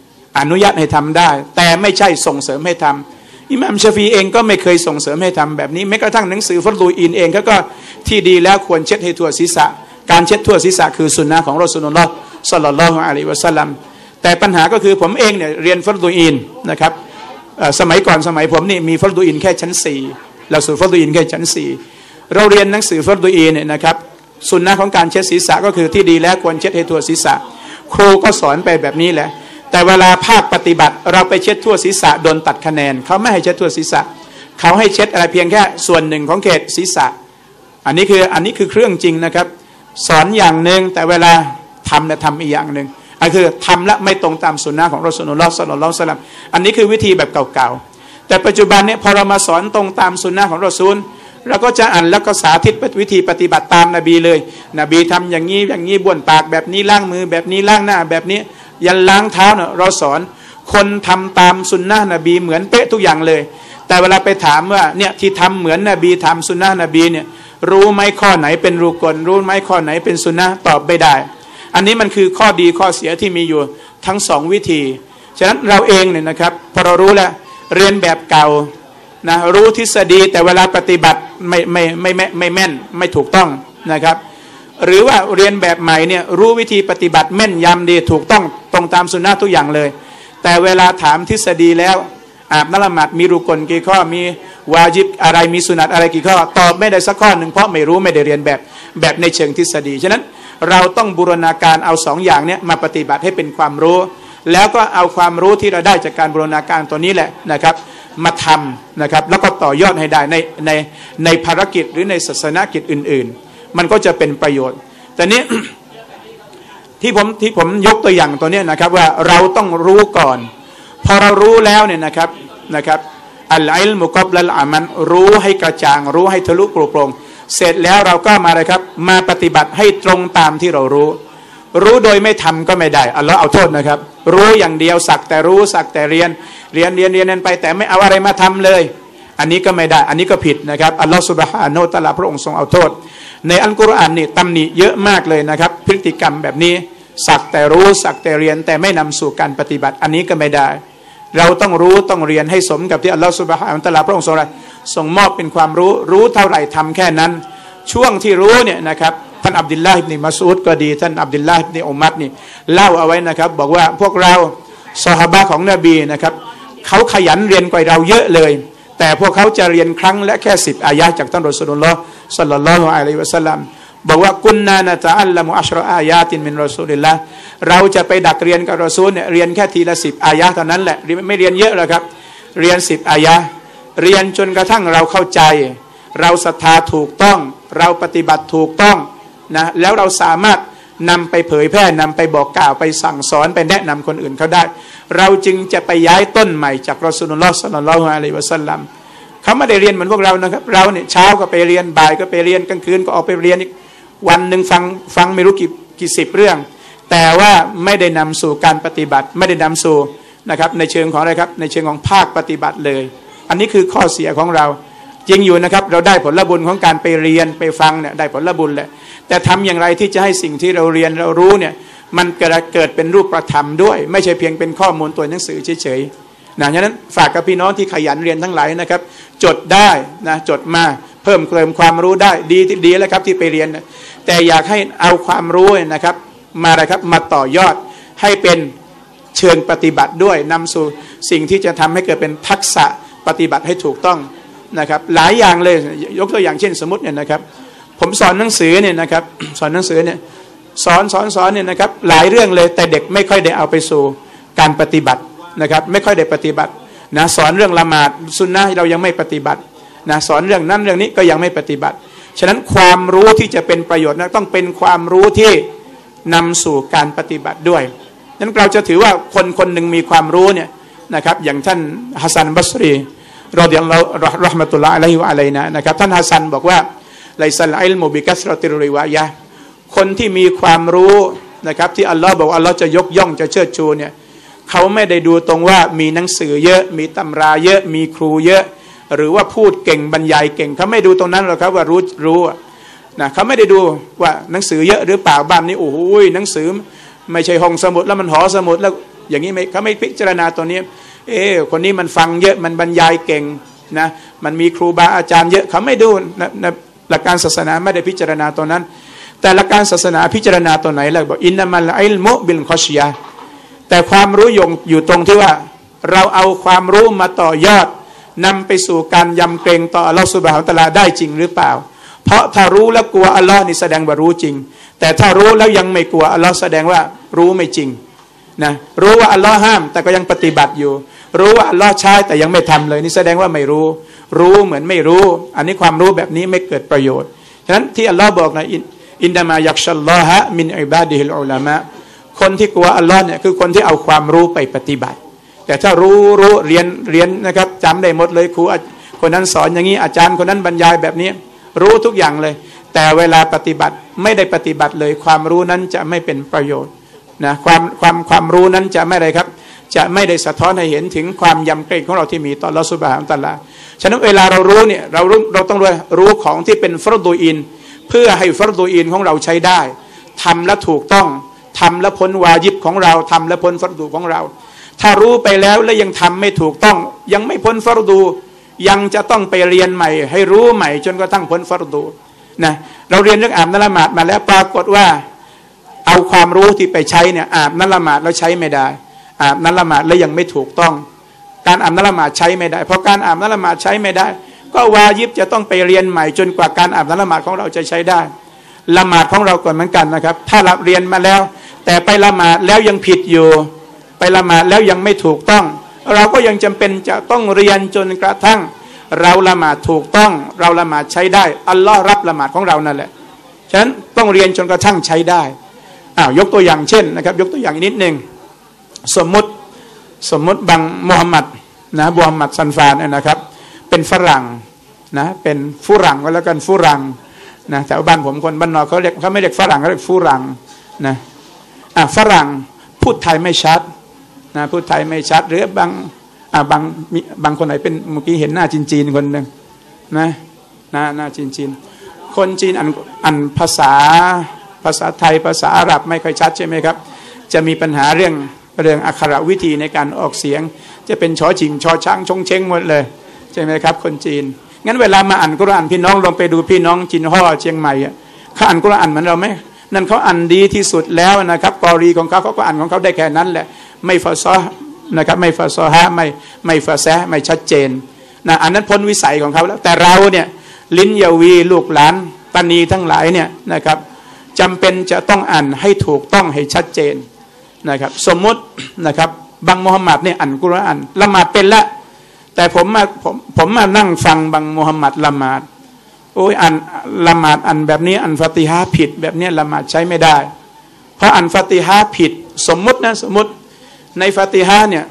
แต่ไม่ใช่ส่งเสริมให้ทำอิหม่ามชาฟิอีเองก็ไม่เคยส่งเสริมให้ทำแบบนี้แม้กระทั่งหนังสือฟัรดูอินเองก็ที่ดีแล้วควรเช็ดให้ทั่วศีรษะการเช็ดทั่วศีรษะคือสุนนะของรอซูลุลลอฮ์ ศ็อลลัลลอฮุอะลัยฮิวะซัลลัมแต่ปัญหาก็คือผมเองเนี่ยเรียนฟัรดูอินนะครับสมัยผมนี่มีฟัรดูอินแค่ชั้น4หลักสูตรฟัรดูอินแค่ชั้น4เราเรียนหนังสือฟัรดูอินเนี่ยนะครับสุนนะของการเช็ดศีรษะก็คือที่ดีแล้วควรเช็ดให้ทั่วศีรษะครูก็สอนไปแบบนี้แหละแต่เวลาภาคปฏิบัติเราไปเช็ดทั่วศีรษะโดนตัดคะแนนเขาไม่ให้เช็ดทั่วศีรษะเขาให้เช็ดอะไรเพียงแค่ส่วนหนึ่งของเขตศีรษะอันนี้คือเครื่องจริงนะครับสอนอย่างหนึ่งแต่เวลาทำอีกอย่างหนึ่งคือทำและไม่ตรงตามสุนนะของรอซูลุลลอฮ์ ศ็อลลัลลอฮุอะลัยฮิวะซัลลัมอันนี้คือวิธีแบบเก่าๆแต่ปัจจุบันนี้พอเรามาสอนตรงตามสุนนะของรอซูลเราก็จะอ่านแล้วก็สาธิตวิธีปฏิบัติตามนบีเลยนบีทำอย่างนี้บ้วนปากแบบนี้ล้างมือแบบนี้ล้างหน้าแบบนี้ยันล้างเท้าเนี่ยเราสอนคนทำตามสุนนะนบีเหมือนเป๊ะทุกอย่างเลยแต่เวลาไปถามว่าเนี่ยที่ทำเหมือนนบีทำสุนนะนบีเนี่ยรู้ไหมข้อไหนเป็นรุกลรู้ไหมข้อไหนเป็นสุนนะตอบไม่ได้อันนี้มันคือข้อดีข้อเสียที่มีอยู่ทั้งสองวิธีฉะนั้นเราเองเนี่ยนะครับพอเรารู้แล้วเรียนแบบเก่านะรู้ทฤษฎีแต่เวลาปฏิบัติไม่แม่นไม่ถูกต้องนะครับหรือว่าเรียนแบบใหม่เนี่ยรู้วิธีปฏิบัติแม่นยำดีถูกต้องตรงตามสุนนะทุกอย่างเลยแต่เวลาถามทฤษฎีแล้วอาบน้ำละหมาดมีรุกลกี่ข้อมีวาญิบอะไรมีสุนัตอะไรกี่ข้อตอบไม่ได้สักข้อหนึ่งเพราะไม่รู้ไม่ได้เรียนแบบในเชิงทฤษฎีฉะนั้นเราต้องบูรณาการเอา2 อย่างนี้มาปฏิบัติให้เป็นความรู้แล้วก็เอาความรู้ที่เราได้จากการบูรณาการตัวนี้แหละนะครับมาทำนะครับแล้วก็ต่อยอดให้ได้ในภารกิจหรือในศาสนกิจอื่นๆมันก็จะเป็นประโยชน์แต่นี้ ที่ผมยกตัวอย่างตัวนี้นะครับว่าเราต้องรู้ก่อนพอเรารู้แล้วเนี่ยนะครับอัลอิลมุกับละอามันรู้ให้กระจ่างรู้ให้ทะลุโปร่งเสร็จแล้วเราก็มาเลยครับมาปฏิบัติให้ตรงตามที่เรารู้โดยไม่ทำก็ไม่ได้อัลลอฮ์เอาโทษนะครับรู้อย่างเดียวสักแต่รู้สักแต่เรียนไปแต่ไม่เอาอะไรมาทำเลยอันนี้ก็ไม่ได้อันนี้ก็ผิดนะครับอัลลอฮ์ซุบฮานะฮูวะตะอาลาพระองค์ทรงเอาโทษในอัลกุรอานนี่ตำหนิเยอะมากเลยนะครับพฤติกรรมแบบนี้สักแต่รู้สักแต่เรียนแต่ไม่นำสู่การปฏิบัติอันนี้ก็ไม่ได้เราต้องรู้ต้องเรียนให้สมกับที่อัลลอฮฺซุบฮานะฮูวะตะอาลาพระองค์ทรงมอบเป็นความรู้เท่าไหร่ทำแค่นั้นช่วงที่รู้เนี่ยนะครับท่านอับดุลลาห์อิบนุมัสอูดก็ดีท่านอับดุลลาห์อิบนุอุมัรนี่เล่าเอาไว้นะครับบอกว่าพวกเราซอฮาบะห์ของนบีนะครับเขาขยันเรียนกว่าเราเยอะเลยแต่พวกเขาจะเรียนครั้งและแค่10 อายะห์จากท่านรอซูลุลลอฮ์ศ็อลลัลลอฮุอะลัยฮิวะซัลลัมบอกว่ากุนนานะตะอัลลัมุอัชรอายาตินมินรอซูลิลลาห์เราจะไปดักเรียนกับรอซูลเนี่ยเรียนแค่ทีละ10 อายะห์เท่านั้นแหละไม่เรียนเยอะหรอกครับเรียน10 อายะห์เรียนจนกระทั่งเราเข้าใจเราศรัทธาถูกต้องเราปฏิบัติถูกต้องนะแล้วเราสามารถนำไปเผยแพร่นำไปบอกกล่าวไปสั่งสอนไปแนะนำคนอื่นเขาได้เราจึงจะไปย้ายต้นใหม่จากรอซูลุลลอฮ์ ศ็อลลัลลอฮุอะลัยฮิวะซัลลัมเขาไม่ได้เรียนเหมือนพวกเรานะครับเราเนี่ยเช้าก็ไปเรียนบ่ายก็ไปเรียนกลางคืนก็ออกไปเรียนอีกวันหนึ่งฟังไม่รู้กี่สิบเรื่องแต่ว่าไม่ได้นำสู่การปฏิบัติไม่ได้นำสู่นะครับในเชิงของอะไรครับในเชิงของภาคปฏิบัติเลยอันนี้คือข้อเสียของเราจริงอยู่นะครับเราได้ผลบุญของการไปเรียนไปฟังเนี่ยได้ผลบุญแหละแต่ทำอย่างไรที่จะให้สิ่งที่เราเรียนเรารู้เนี่ยมันเกิดเป็นรูปธรรมด้วยไม่ใช่เพียงเป็นข้อมูลตัวหนังสือเฉยๆนะฉะนั้นฝากกับพี่น้องที่ขยันเรียนทั้งหลายนะครับจดได้นะจดมาเพิ่มเติมความรู้ได้ดีแล้วครับที่ไปเรียนนะแต่อยากให้เอาความรู้นะครับมาอะไรครับมาต่อยอดให้เป็นเชิงปฏิบัติด้วยนำสู่สิ่งที่จะทำให้เกิดเป็นทักษะปฏิบัติให้ถูกต้องนะครับหลายอย่างเลยยกตัวอย่างเช่นสมมติเนี่ยนะครับผมสอนหนังสือเนี่ยนะครับสอนหนังสือเนี่ยสอนเนี่ยนะครับหลายเรื่องเลยแต่เด็กไม่ค่อยได้เอาไปสู่การปฏิบัตินะครับไม่ค่อยได้ปฏิบัตินะสอนเรื่องละหมาดซุนนะห์เรายังไม่ปฏิบัตินะสอนเรื่องนั้นเรื่องนี้ก็ยังไม่ปฏิบัติฉะนั้นความรู้ที่จะเป็นประโยชน์นะต้องเป็นความรู้ที่นำสู่การปฏิบัติด้วยนั้นเราจะถือว่าคนหนึ่งมีความรู้เนี่ยนะครับอย่างท่านฮัสซันบัสรีรอฎิยัลลอฮุเราะห์มะตุลลอฮ์อะลัยฮิวะอะลัยนะนะครับท่านฮัสซันบอกว่าไลซัลอิลมุบิกัสรติริวะยะห์คนที่มีความรู้นะครับที่อัลลอฮ์บอกอัลลอฮ์จะยกย่องจะเชิดชูเนี่ยเขาไม่ได้ดูตรงว่ามีหนังสือเยอะมีตำราเยอะมีครูเยอะหรือว่าพูดเก่งบรรยายเก่งเขาไม่ดูตรงนั้นหรอกครับว่ารู้นะเขาไม่ได้ดูว่าหนังสือเยอะหรือเปล่าบ้านนี้โอ้โหหนังสือไม่ใช่ห้องสมุดแล้วมันหอสมุดแล้วอย่างนี้เขาไม่พิจารณาตัวนี้คนนี้มันฟังเยอะมันบรรยายเก่งนะมันมีครูบาอาจารย์เยอะเขาไม่ดูนะหลักการศาสนาไม่ได้พิจารณาตัวนั้นแต่หลักการศาสนาพิจารณาตัวไหนล่ะบอกอินนัมัลอิลมุบิลคอชียะแต่ความรู้อยู่ตรงที่ว่าเราเอาความรู้มาต่อยอดนำไปสู่การยำเกรงต่ออัลลอฮฺซุบฮานะฮูวะตะอาลาได้จริงหรือเปล่าเพราะถ้ารู้แล้วกลัวอัลลอฮ์นี่แสดงว่ารู้จริงแต่ถ้ารู้แล้วยังไม่กลัวอัลลอฮ์แสดงว่ารู้ไม่จริงนะรู้ว่าอัลลอฮ์ห้ามแต่ก็ยังปฏิบัติอยู่รู้ว่าอัลลอฮ์ใช้แต่ยังไม่ทำเลยนี่แสดงว่าไม่รู้เหมือนไม่รู้อันนี้ความรู้แบบนี้ไม่เกิดประโยชน์ฉะนั้นที่อัลลอฮ์บอกนะอินดามายักชัลลอฮะมินอิบาดิฮิลอุลามะคนที่กลัวอัลลอฮ์เนี่ยคือคนที่เอาความรู้ไปปฏิบัติแต่ถ้ารู้เรียนนะครับจำได้หมดเลยครูคนนั้นสอนอย่างนี้อาจารย์คนนั้นบรรยายแบบนี้รู้ทุกอย่างเลยแต่เวลาปฏิบัติไม่ได้ปฏิบัติเลยความรู้นั้นจะไม่เป็นประโยชน์นะความรู้นั้นจะไม่ได้ครับจะไม่ได้สะท้อนให้เห็นถึงความยำเกรงของเราที่มีต่ออัลเลาะห์ซุบฮานะฮูวะตะอาลาฉะนั้นเวลาเรารู้เนี่ยเราต้องรู้ของที่เป็นฟัรฎูอินเพื่อให้ฟัรฎูอินของเราใช้ได้ทำและถูกต้องทำและพ้นวาญิบของเราทำและพ้นฟัรฎูของเราถ้ารู้ไปแล้วและยังทำไม่ถูกต้องยังไม่พ้นฟัรฎูยังจะต้องไปเรียนใหม่ให้รู้ใหม่จนกระทั่งพ้นฟัรฎูนะเราเรียนเรื่องอาบน้ำละหมาดมาแล้วปรากฏว่าเอาความรู้ที่ไปใช้เนี่ยอาบน้ำละหมาดแล้วใช้ไม่ได้อาบน้ำละหมาดแล้วยังไม่ถูกต้องการอาบน้ำละหมาดใช้ไม่ได้เพราะการอาบน้ำละหมาดใช้ไม่ได้ก็วาญิบจะต้องไปเรียนใหม่จนกว่าการอาบน้ำละหมาดของเราจะใช้ได้ละหมาดของเราก่อนเหมือนกันนะครับถ้าเราเรียนมาแล้วแต่ไปละหมาดแล้วยังผิดอยู่ไปละหมาดแล้วยังไม่ถูกต้องเราก็ยังจำเป็นจะต้องเรียนจนกระทั่งเราละหมาดถูกต้องเราละหมาดใช้ได้อัลลอฮ์รับละหมาดของเรานั่นแหละฉะนั้นต้องเรียนจนกระทั่งใช้ได้ยกตัวอย่างเช่นนะครับยกตัวอย่างนิดนึงสมมุติบางมูฮัมหมัดนะมูฮัมหมัดซันฟานนะครับเป็นฝรั่งนะเป็นฝรั่งก็แล้วกันฝรั่งนะแต่บ้านผมคนบ้านนอกเขาไม่เรียกฝรั่งเขาเรียกฝรั่งนะฝรั่งพูดไทยไม่ชัดนะพูดไทยไม่ชัดหรือบางคนไหนเป็นเมื่อกี้เห็นหน้าจีนคนหนึ่งนะหน้าจีนคนจีนอ่านภาษาไทยภาษาอาหรับไม่ค่อยชัดใช่ไหมครับจะมีปัญหาเรื่องอักขระวิธีในการออกเสียงจะเป็นชอชิงชอช้างชงเชงหมดเลยใช่ไหมครับคนจีนงั้นเวลามาอ่านกุรอานพี่น้องลองไปดูพี่น้องจีนฮ่อเชียงใหม่เขาอ่านกุรอานเหมือนเราไหมนั่นเขาอ่านดีที่สุดแล้วนะครับกอรีของเขาก็อ่านของเขาได้แค่นั้นแหละไม่ฟาซอนะครับไม่ฟาซอฮะไม่ฟาแซไม่ชัดเจนนะอันนั้นพ้นวิสัยของเขาแล้วแต่เราเนี่ยลิ้นยาวีลูกหลานตานีทั้งหลายเนี่ยนะครับจำเป็นจะต้องอ่านให้ถูกต้องให้ชัดเจนนะครับสมมตินะครับบังมูฮัมหมัดเนี่ยอ่านกุรอานละหมาดเป็นละแต่ผมมานั่งฟังบังมูฮัมหมัดละหมาดโอ้ยอ่านละหมาดอ่านแบบนี้อ่านฟาติฮะผิดแบบนี้ละหมาดใช้ไม่ได้เพราะอ่านฟาติฮะผิดสมมติในฟาติฮะเนี่ย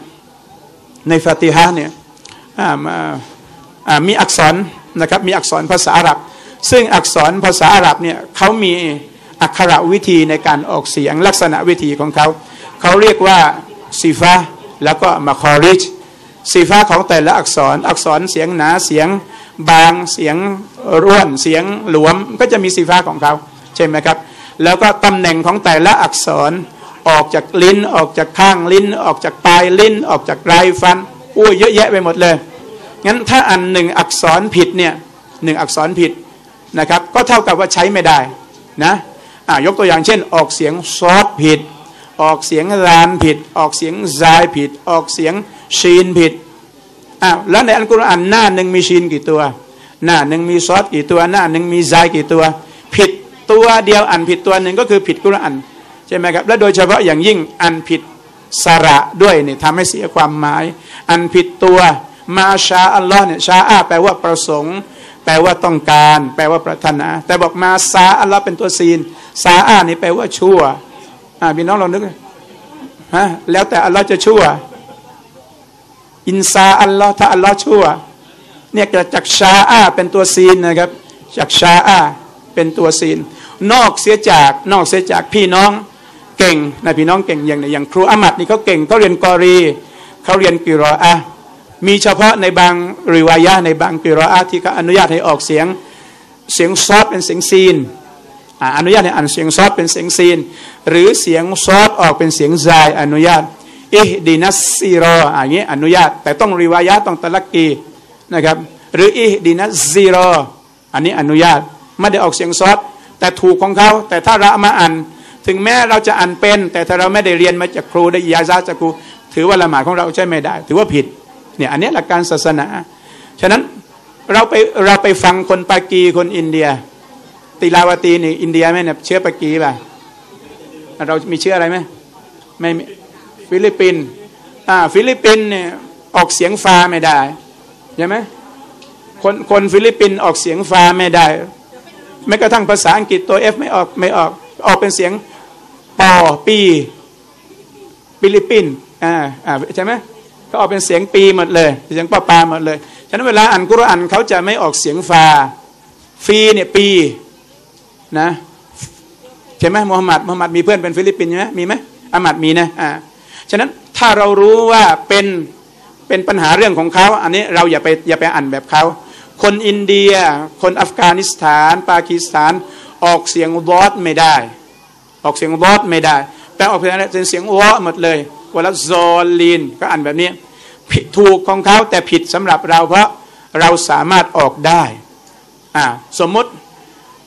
มีอักษรนะครับมีอักษรภาษาอาหรับซึ่งอักษรภาษาอาหรับเนี่ยเขามีอักขระวิธีในการออกเสียงลักษณะวิธีของเขาเรียกว่าซีฟาแล้วก็มาคอริจซีฟาของแต่ละอักษรเสียงหนาเสียงบางเสียงร่วนเสียงหลวมก็จะมีซีฟาของเขาใช่ไหมครับแล้วก็ตำแหน่งของแต่ละอักษรออกจากลิ้นออกจากข้างลิ้นออกจากปลายลิ้นออกจากไรฟันเยอะแยะไปหมดเลยงั้นถ้าอันหนึ่งอักษรผิดเนี่ย1อักษรผิดนะครับก็เท่ากับว่าใช้ไม่ได้นะยกตัวอย่างเช่นออกเสียงซอดผิดออกเสียงลานผิดออกเสียงซายผิดออกเสียงชีนผิดแล้วในอัลกุรอานหน้าหนึ่งมีชีนกี่ตัวหน้าหนึ่งมีซอดกี่ตัวหน้าหนึ่งมีซายกี่ตัวผิดตัวเดียวอันผิดตัวหนึ่งก็คือผิดกุรอานใช่ไหมครับและโดยเฉพาะอย่างยิ่งอันผิดสระด้วยเนี่ยทำให้เสียความหมายอันผิดตัวมาชาอัลลอฮ์เนี่ยชาอาแปลว่าประสงค์แปลว่าต้องการแปลว่าปรารถนาแต่บอกมาซาอัลลอฮ์เป็นตัวซีนซาอานี่แปลว่าชั่วพี่น้องลองนึกแล้วแต่อัลลอฮ์จะชั่วอินซาอัลลอฮ์ถ้าอัลลอฮ์ชั่วเนี่ยจากชาอาเป็นตัวซีนนะครับจากชาอาเป็นตัวซีนนอกเสียจากพี่น้องเก่งนะพี่น้องเก่งอย่างครูอามัดนี่เขาเก่งเขาเรียนกอรีเขาเรียนกิรออะห์มีเฉพาะในบางริวายะในบางกิรออะห์ที่เขาอนุญาตให้ออกเสียงซอดเป็นเสียงซีนอนุญาตให้อ่านเสียงซอดเป็นเสียงซีนหรือเสียงซอดออกเป็นเสียงซายอนุญาตอิฮดินัสซีรออย่างนี้อนุญาตแต่ต้องริวายะต้องตะลักกีนะครับหรืออิฮดินัสซีรออันนี้อนุญาตไม่ได้ออกเสียงซอดแต่ถูกของเขาแต่ถ้าเรามาอ่านถึงแม้เราจะอ่านเป็นแต่ถ้าเราไม่ได้เรียนมาจากครูได้อิยาซะห์จากครูถือว่าละหมาดของเราใช้ไม่ได้ถือว่าผิดเนี่ยอันนี้หลักการศาสนาฉะนั้นเราไปฟังคนปากีคนอินเดียติลาวตีนี่อินเดียไหมเนี่ยเชื้อปากีป่ะเรามีเชื้ออะไรไหมไม่ฟิลิปปินส์ฟิลิปปินส์เนี่ยออกเสียงฟาไม่ได้ใช่ไหมคนฟิลิปปินส์ออกเสียงฟาไม่ได้แม้กระทั่งภาษาอังกฤษตัว F ไม่ออกเป็นเสียงปอปีฟิลิปปินส์ใช่ไหมก็ออกเป็นเสียงปีหมดเลยเสียงปาหมดเลยฉะนั้นเวลาอ่านกุรอานเขาจะไม่ออกเสียงฟาฟีเนี่ยปีนะใช่ไหมมูฮัมหมัดมีเพื่อนเป็นฟิลิปปินส์ใช่ไหมมีไหมอามัดมีนะฉะนั้นถ้าเรารู้ว่าเป็นปัญหาเรื่องของเขาอันนี้เราอย่าไปอ่านแบบเขาคนอินเดียคนอัฟกานิสถานปากีสถานออกเสียงวอดไม่ได้ออกเสียงวอดไม่ได้แต่ออกเป็นเสียงวอหมดเลยเวลาซอลีนก็อ่านแบบนี้ผิดถูกของเขาแต่ผิดสำหรับเราเพราะเราสามารถออกได้สมมติ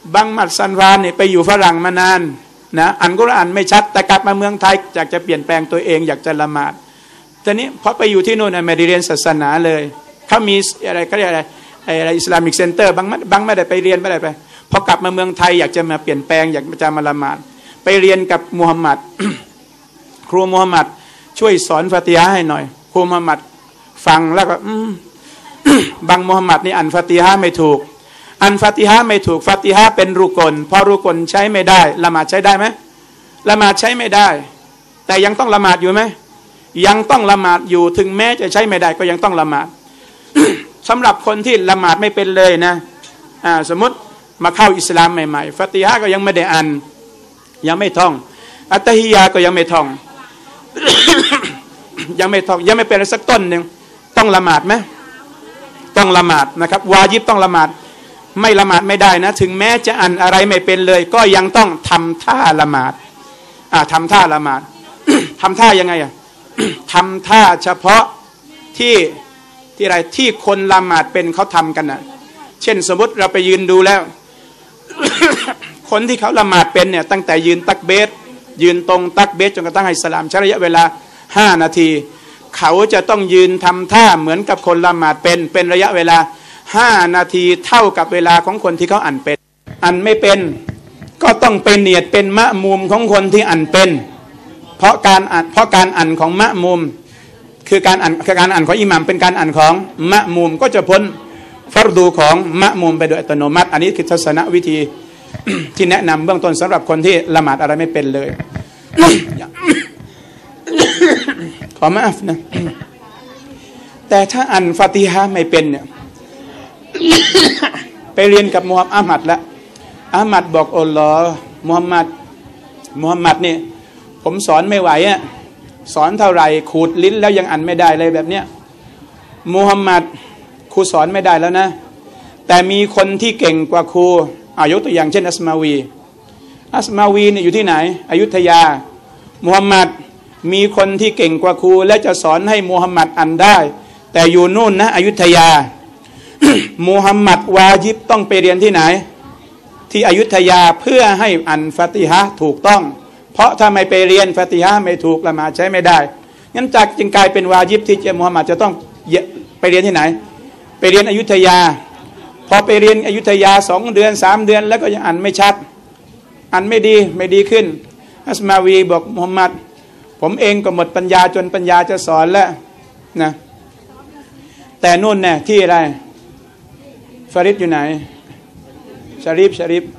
บังหมัดซันวานเนี่ยไปอยู่ฝรั่งมานานนะอ่านกุรอานไม่ชัดแต่กลับมาเมืองไทยอยากจะเปลี่ยนแปลงตัวเองอยากจะละหมาดตอนนี้พอไปอยู่ที่นู่นไม่ได้เรียนศาสนาเลยเขามีอะไรเขาเรียกอะไรอิสลามิกเซ็นเตอร์บังไม่ได้ไปเรียนไม่ได้ไปพอกลับมาเมืองไทยอยากจะมาเปลี่ยนแปลงอยากจะมาละหมาดไปเรียนกับมูฮัมหมัด ครูมูฮัมหมัดช่วยสอนฟาติฮะห์ให้หน่อยครูมูฮัมหมัดฟังแล้วก็ บังมูฮัมหมัดนี่อ่านฟาติฮะห์ไม่ถูกอ่านฟาติฮะห์ไม่ถูกฟาติฮะห์เป็นรุกลพอรุกลใช้ไม่ได้ละหมาดใช้ได้ไหมละหมาดใช้ไม่ได้แต่ยังต้องละหมาดอยู่ไหมยังต้องละหมาดอยู่ถึงแม้จะใช้ไม่ได้ก็ยังต้องละหมาด สำหรับคนที่ละหมาดไม่เป็นเลยนะสมมติมาเข้าอิสลามใหม่ๆฟาติฮะห์ก็ยังไม่ได้อ่านยังไม่ท่องอัตตะฮิยาก็ยังไม่ท่อง ยังไม่ท่องยังไม่เป็นอะไรสักต้นหนึ่งต้องละหมาดไหมต้องละหมาดนะครับวาญิบต้องละหมาดไม่ละหมาดไม่ได้นะถึงแม้จะอ่านอะไรไม่เป็นเลยก็ยังต้องทำท่าละหมาดทำท่าละหมาด ทำท่ายังไงทำท่าเฉพาะที่อะไรที่คนละหมาดเป็นเขาทำกันเช่นสมมติเราไปยืนดูแล้ว คนที่เขาละหมาดเป็นเนี่ยตั้งแต่ยืนตักเบสยืนตรงตักเบสจนกระทั่งให้สลามใช้ระยะเวลา5 นาทีเขาจะต้องยืนทำท่าเหมือนกับคนละหมาดเป็นระยะเวลา5 นาทีเท่ากับเวลาของคนที่เขาอ่านเป็นอ่านไม่เป็นก็ต้องเป็นเนียดเป็นมะมุมของคนที่อ่านเป็นเพราะการอ่านของมะมุมคือการอ่านของอิหม่ามเป็นการอ่านของมะมุมก็จะพ้นฟัรดูของมะมุมไปโดยอัตโนมัติอันนี้คือทัศนวิธี ที่แนะนำเบื้องต้นสำหรับคนที่ละหมาดอะไรไม่เป็นเลย ขอมาอัฟนะแต่ถ้าอ่านฟาติฮะห์ไม่เป็นเนี่ย ไปเรียนกับมูฮัมหมัดแล้วอามัดบอกอัลลอฮ์มูฮัมหมัดนี่ผมสอนไม่ไหวสอนเท่าไหร่ขูดลิ้นแล้วยังอ่านไม่ได้เลยแบบเนี้ยมูฮัมหมัดครูสอนไม่ได้แล้วนะแต่มีคนที่เก่งกว่าครูยกตัวอย่างเช่นอัสมาวีเนี่ยอยู่ที่ไหนอยุธยามูฮัมหมัดมีคนที่เก่งกว่าครูและจะสอนให้มูฮัมหมัดอ่านได้แต่อยู่นู่นนะอยุธยา มูฮัมหมัดวาญิบต้องไปเรียนที่ไหนที่อยุธยาเพื่อให้อ่านฟาติฮะห์ถูกต้องเพราะถ้าไม่ไปเรียนฟาติฮะห์ไม่ถูกละหมาดใช้ไม่ได้งั้นจึงกลายเป็นวาญิบที่มูฮัมหมัดจะต้องไปเรียนที่ไหนไปเรียนอยุธยาพอไปเรียนอยุธยา2 เดือน 3 เดือนแล้วก็ยังอ่านไม่ชัดอ่านไม่ดีขึ้นอัสมาวีบอกมูฮัมหมัดผมเองก็หมดปัญญาจนปัญญาจะสอนแล้วนะแต่นู่นเนี่ยที่อะไรฟาริดอยู่ไหนชาริฟ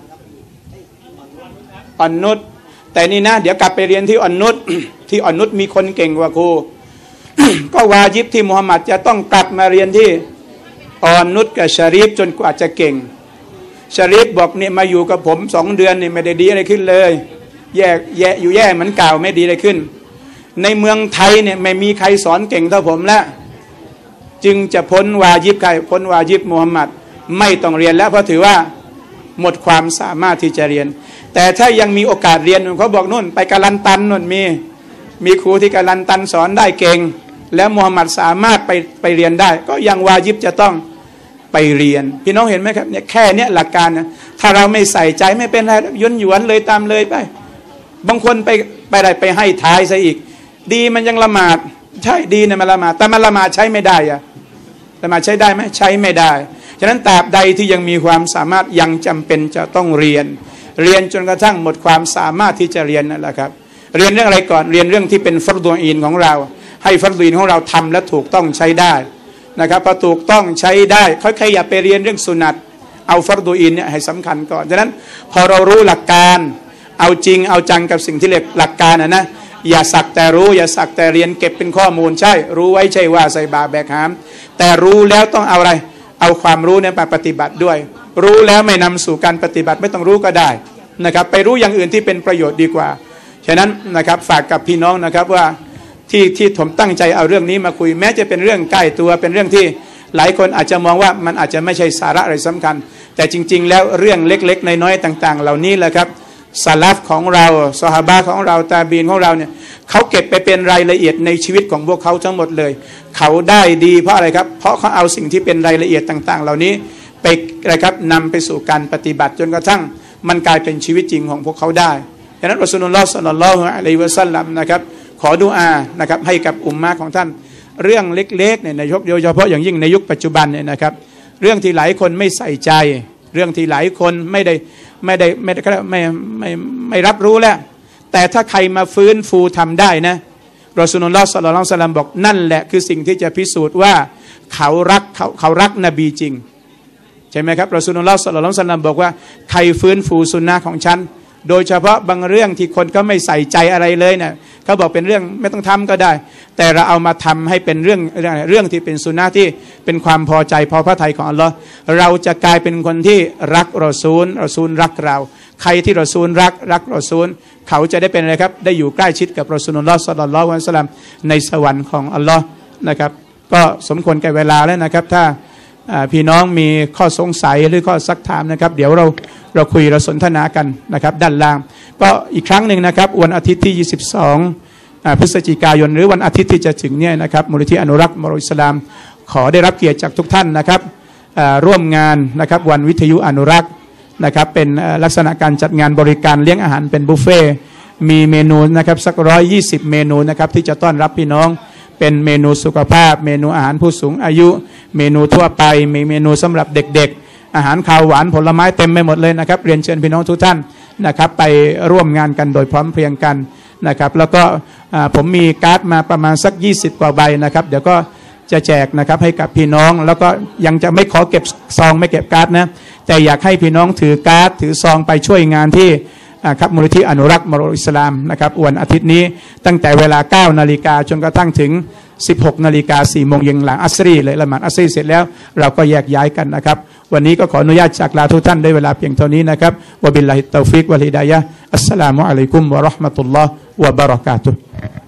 อ่อนนุชแต่นี่นะเดี๋ยวกลับไปเรียนที่อ่อนนุช ที่อ่อนนุชมีคนเก่งกว่าครู ก็วาญิบที่มูฮัมหมัดจะต้องกลับมาเรียนที่อ่อนนุชกับชาริฟจนกว่าจะเก่งชาริฟบอกเนี่ยมาอยู่กับผม2 เดือนนี่ไม่ได้ดีอะไรขึ้นเลยแย่เหมือนเก่าไม่ดีอะไรขึ้นในเมืองไทยเนี่ยไม่มีใครสอนเก่งเท่าผมแล้วจึงจะพ้นวาญิบพ้นวาญิบมูฮัมหมัดไม่ต้องเรียนแล้วเพราะถือว่าหมดความสามารถที่จะเรียนแต่ถ้ายังมีโอกาสเรียนเขาบอกนู่นไปกาลันตันนู่นมีครูที่กาลันตันสอนได้เก่งแล้วมูฮัมหมัดสามารถไปเรียนได้ก็ยังวาญิบจะต้องไปเรียนพี่น้องเห็นไหมครับเนี่ยแค่เนี้ยหลักการนะถ้าเราไม่ใส่ใจไม่เป็นไรย้อนหยวนเลยตามเลยไปบางคนไปให้ท้ายซะอีกดีมันยังละหมาดใช่ดีนะมันละหมาดแต่มันละหมาดใช้ไม่ได้ละหมาดใช้ได้ไหมใช้ไม่ได้ฉะนั้นตราบใดที่ยังมีความสามารถยังจำเป็นจะต้องเรียนจนกระทั่งหมดความสามารถที่จะเรียนนั่นแหละครับเรียนเรื่องอะไรก่อนเรียนเรื่องที่เป็นฟัรฎูอีนของเราให้ฟัรฎูอีนของเราทำและถูกต้องใช้ได้นะครับพอถูกต้องใช้ได้ค่อยๆอย่าไปเรียนเรื่องสุนัตเอาฟัรฎูอีนเนี่ยให้สำคัญก่อนฉะนั้นพอเรารู้หลักการเอาจริงเอาจังกับสิ่งที่เรียกหลักการนะอย่าสักแต่รู้อย่าสักแต่เรียนเก็บเป็นข้อมูลใช่รู้ไว้ใช่ว่าใส่บาแบกหามแต่รู้แล้วต้องเอาอะไรเอาความรู้เนี่ยมาปฏิบัติด้วยรู้แล้วไม่นำสู่การปฏิบัติไม่ต้องรู้ก็ได้นะครับไปรู้อย่างอื่นที่เป็นประโยชน์ดีกว่าฉะนั้นนะครับฝากกับพี่น้องนะครับว่าที่ผมตั้งใจเอาเรื่องนี้มาคุยแม้จะเป็นเรื่องใกล้ตัวเป็นเรื่องที่หลายคนอาจจะมองว่ามันอาจจะไม่ใช่สาระอะไรสำคัญแต่จริงๆแล้วเรื่องเล็กๆน้อยๆต่างๆเหล่านี้แหละครับซาลัฟของเราซอฮาบะห์ของเราตาบีนของเราเนี่ยเขาเก็บไปเป็นรายละเอียดในชีวิตของพวกเขาทั้งหมดเลยเขาได้ดีเพราะอะไรครับเพราะเขาเอาสิ่งที่เป็นรายละเอียดต่างๆเหล่านี้ไปนะครับนำไปสู่การปฏิบัติจนกระทั่งมันกลายเป็นชีวิตจริงของพวกเขาได้ดังนั้นรอซูลุลลอฮ์ ศ็อลลัลลอฮุอะลัยฮิวะซัลลัมนะครับขอดุอานะครับให้กับอุมมะของท่านเรื่องเล็กๆเนี่ยในยุคโดยเฉพาะอย่างยิ่งในยุคปัจจุบันเนี่ยนะครับเรื่องที่หลายคนไม่ใส่ใจเรื่องที่หลายคนไม่รับรู้แล้วแต่ถ้าใครมาฟื้นฟูทำได้นะรอซูลุลลอฮ์ ศ็อลลัลลอฮุอะลัยฮิวะซัลลัมบอกนั่นแหละคือสิ่งที่จะพิสูจน์ว่าเขารักนบีจริงใช่ไหมครับรอซูลุลลอฮ์ ศ็อลลัลลอฮุอะลัยฮิวะซัลลัมบอกว่าใครฟื้นฟูสุนนะของฉันโดยเฉพาะบางเรื่องที่คนก็ไม่ใส่ใจอะไรเลยเนี่ยเขาบอกเป็นเรื่องไม่ต้องทำก็ได้แต่เราเอามาทำให้เป็นเรื่องที่เป็นสุนนะที่เป็นความพอใจพอพระทัยของอัลลอฮ์เราจะกลายเป็นคนที่รักรอซูลรักเราใครที่รอซูลรักรอซูลเขาจะได้เป็นอะไรครับได้อยู่ใกล้ชิดกับรอซูลุลลอฮ์ ศ็อลลัลลอฮุอะลัยฮิวะซัลลัมในสวรรค์ของอัลลอฮ์นะครับก็สมควรแก่เวลาแล้วนะครับถ้าพี่น้องมีข้อสงสัยหรือข้อซักถามนะครับเดี๋ยวเราคุยเราสนทนากันนะครับด้านล่างก็อีกครั้งหนึ่งนะครับวันอาทิตย์ที่22พฤศจิกายนหรือวันอาทิตย์ที่จะถึงเนี่ยนะครับมูลนิธิอนุรักษ์มรดกอิสลามขอได้รับเกียรติจากทุกท่านนะครับร่วมงานนะครับวันวิทยุอนุรักษ์นะครับเป็นลักษณะการจัดงานบริการเลี้ยงอาหารเป็นบุฟเฟ่มีเมนูนะครับสัก120เมนูนะครับที่จะต้อนรับพี่น้องเป็นเมนูสุขภาพเมนูอาหารผู้สูงอายุเมนูทั่วไปมีเมนูสำหรับเด็กๆอาหารคาวหวานผลไม้เต็มไปหมดเลยนะครับเรียนเชิญพี่น้องทุกท่านนะครับไปร่วมงานกันโดยพร้อมเพรียงกันนะครับแล้วก็ผมมีการ์ดมาประมาณสัก20กว่าใบนะครับเดี๋ยวก็จะแจกนะครับให้กับพี่น้องแล้วก็ยังจะไม่ขอเก็บซองไม่เก็บการ์ดนะแต่อยากให้พี่น้องถือการ์ดถือซองไปช่วยงานที่ครับมูลนิธิอนุรักษ์มรดกอิสลามนะครับวันอาทิตย์นี้ตั้งแต่เวลา 9 นาฬิกาจนกระทั่งถึง 16 นาฬิกา 4 โมงเย็นหลังอัสรีเลยละหมาดอัสรีเสร็จแล้วเราก็แยกย้ายกันนะครับวันนี้ก็ขออนุญาตจากลาทุกท่านได้เวลาเพียงเท่านี้นะครับวะบิลลาฮิตตอฟิกวัลฮิดายะฮ์อัสสลามุอะลัยกุมวะเราะห์มะตุลลอฮ์วะบะเราะกาตุฮ์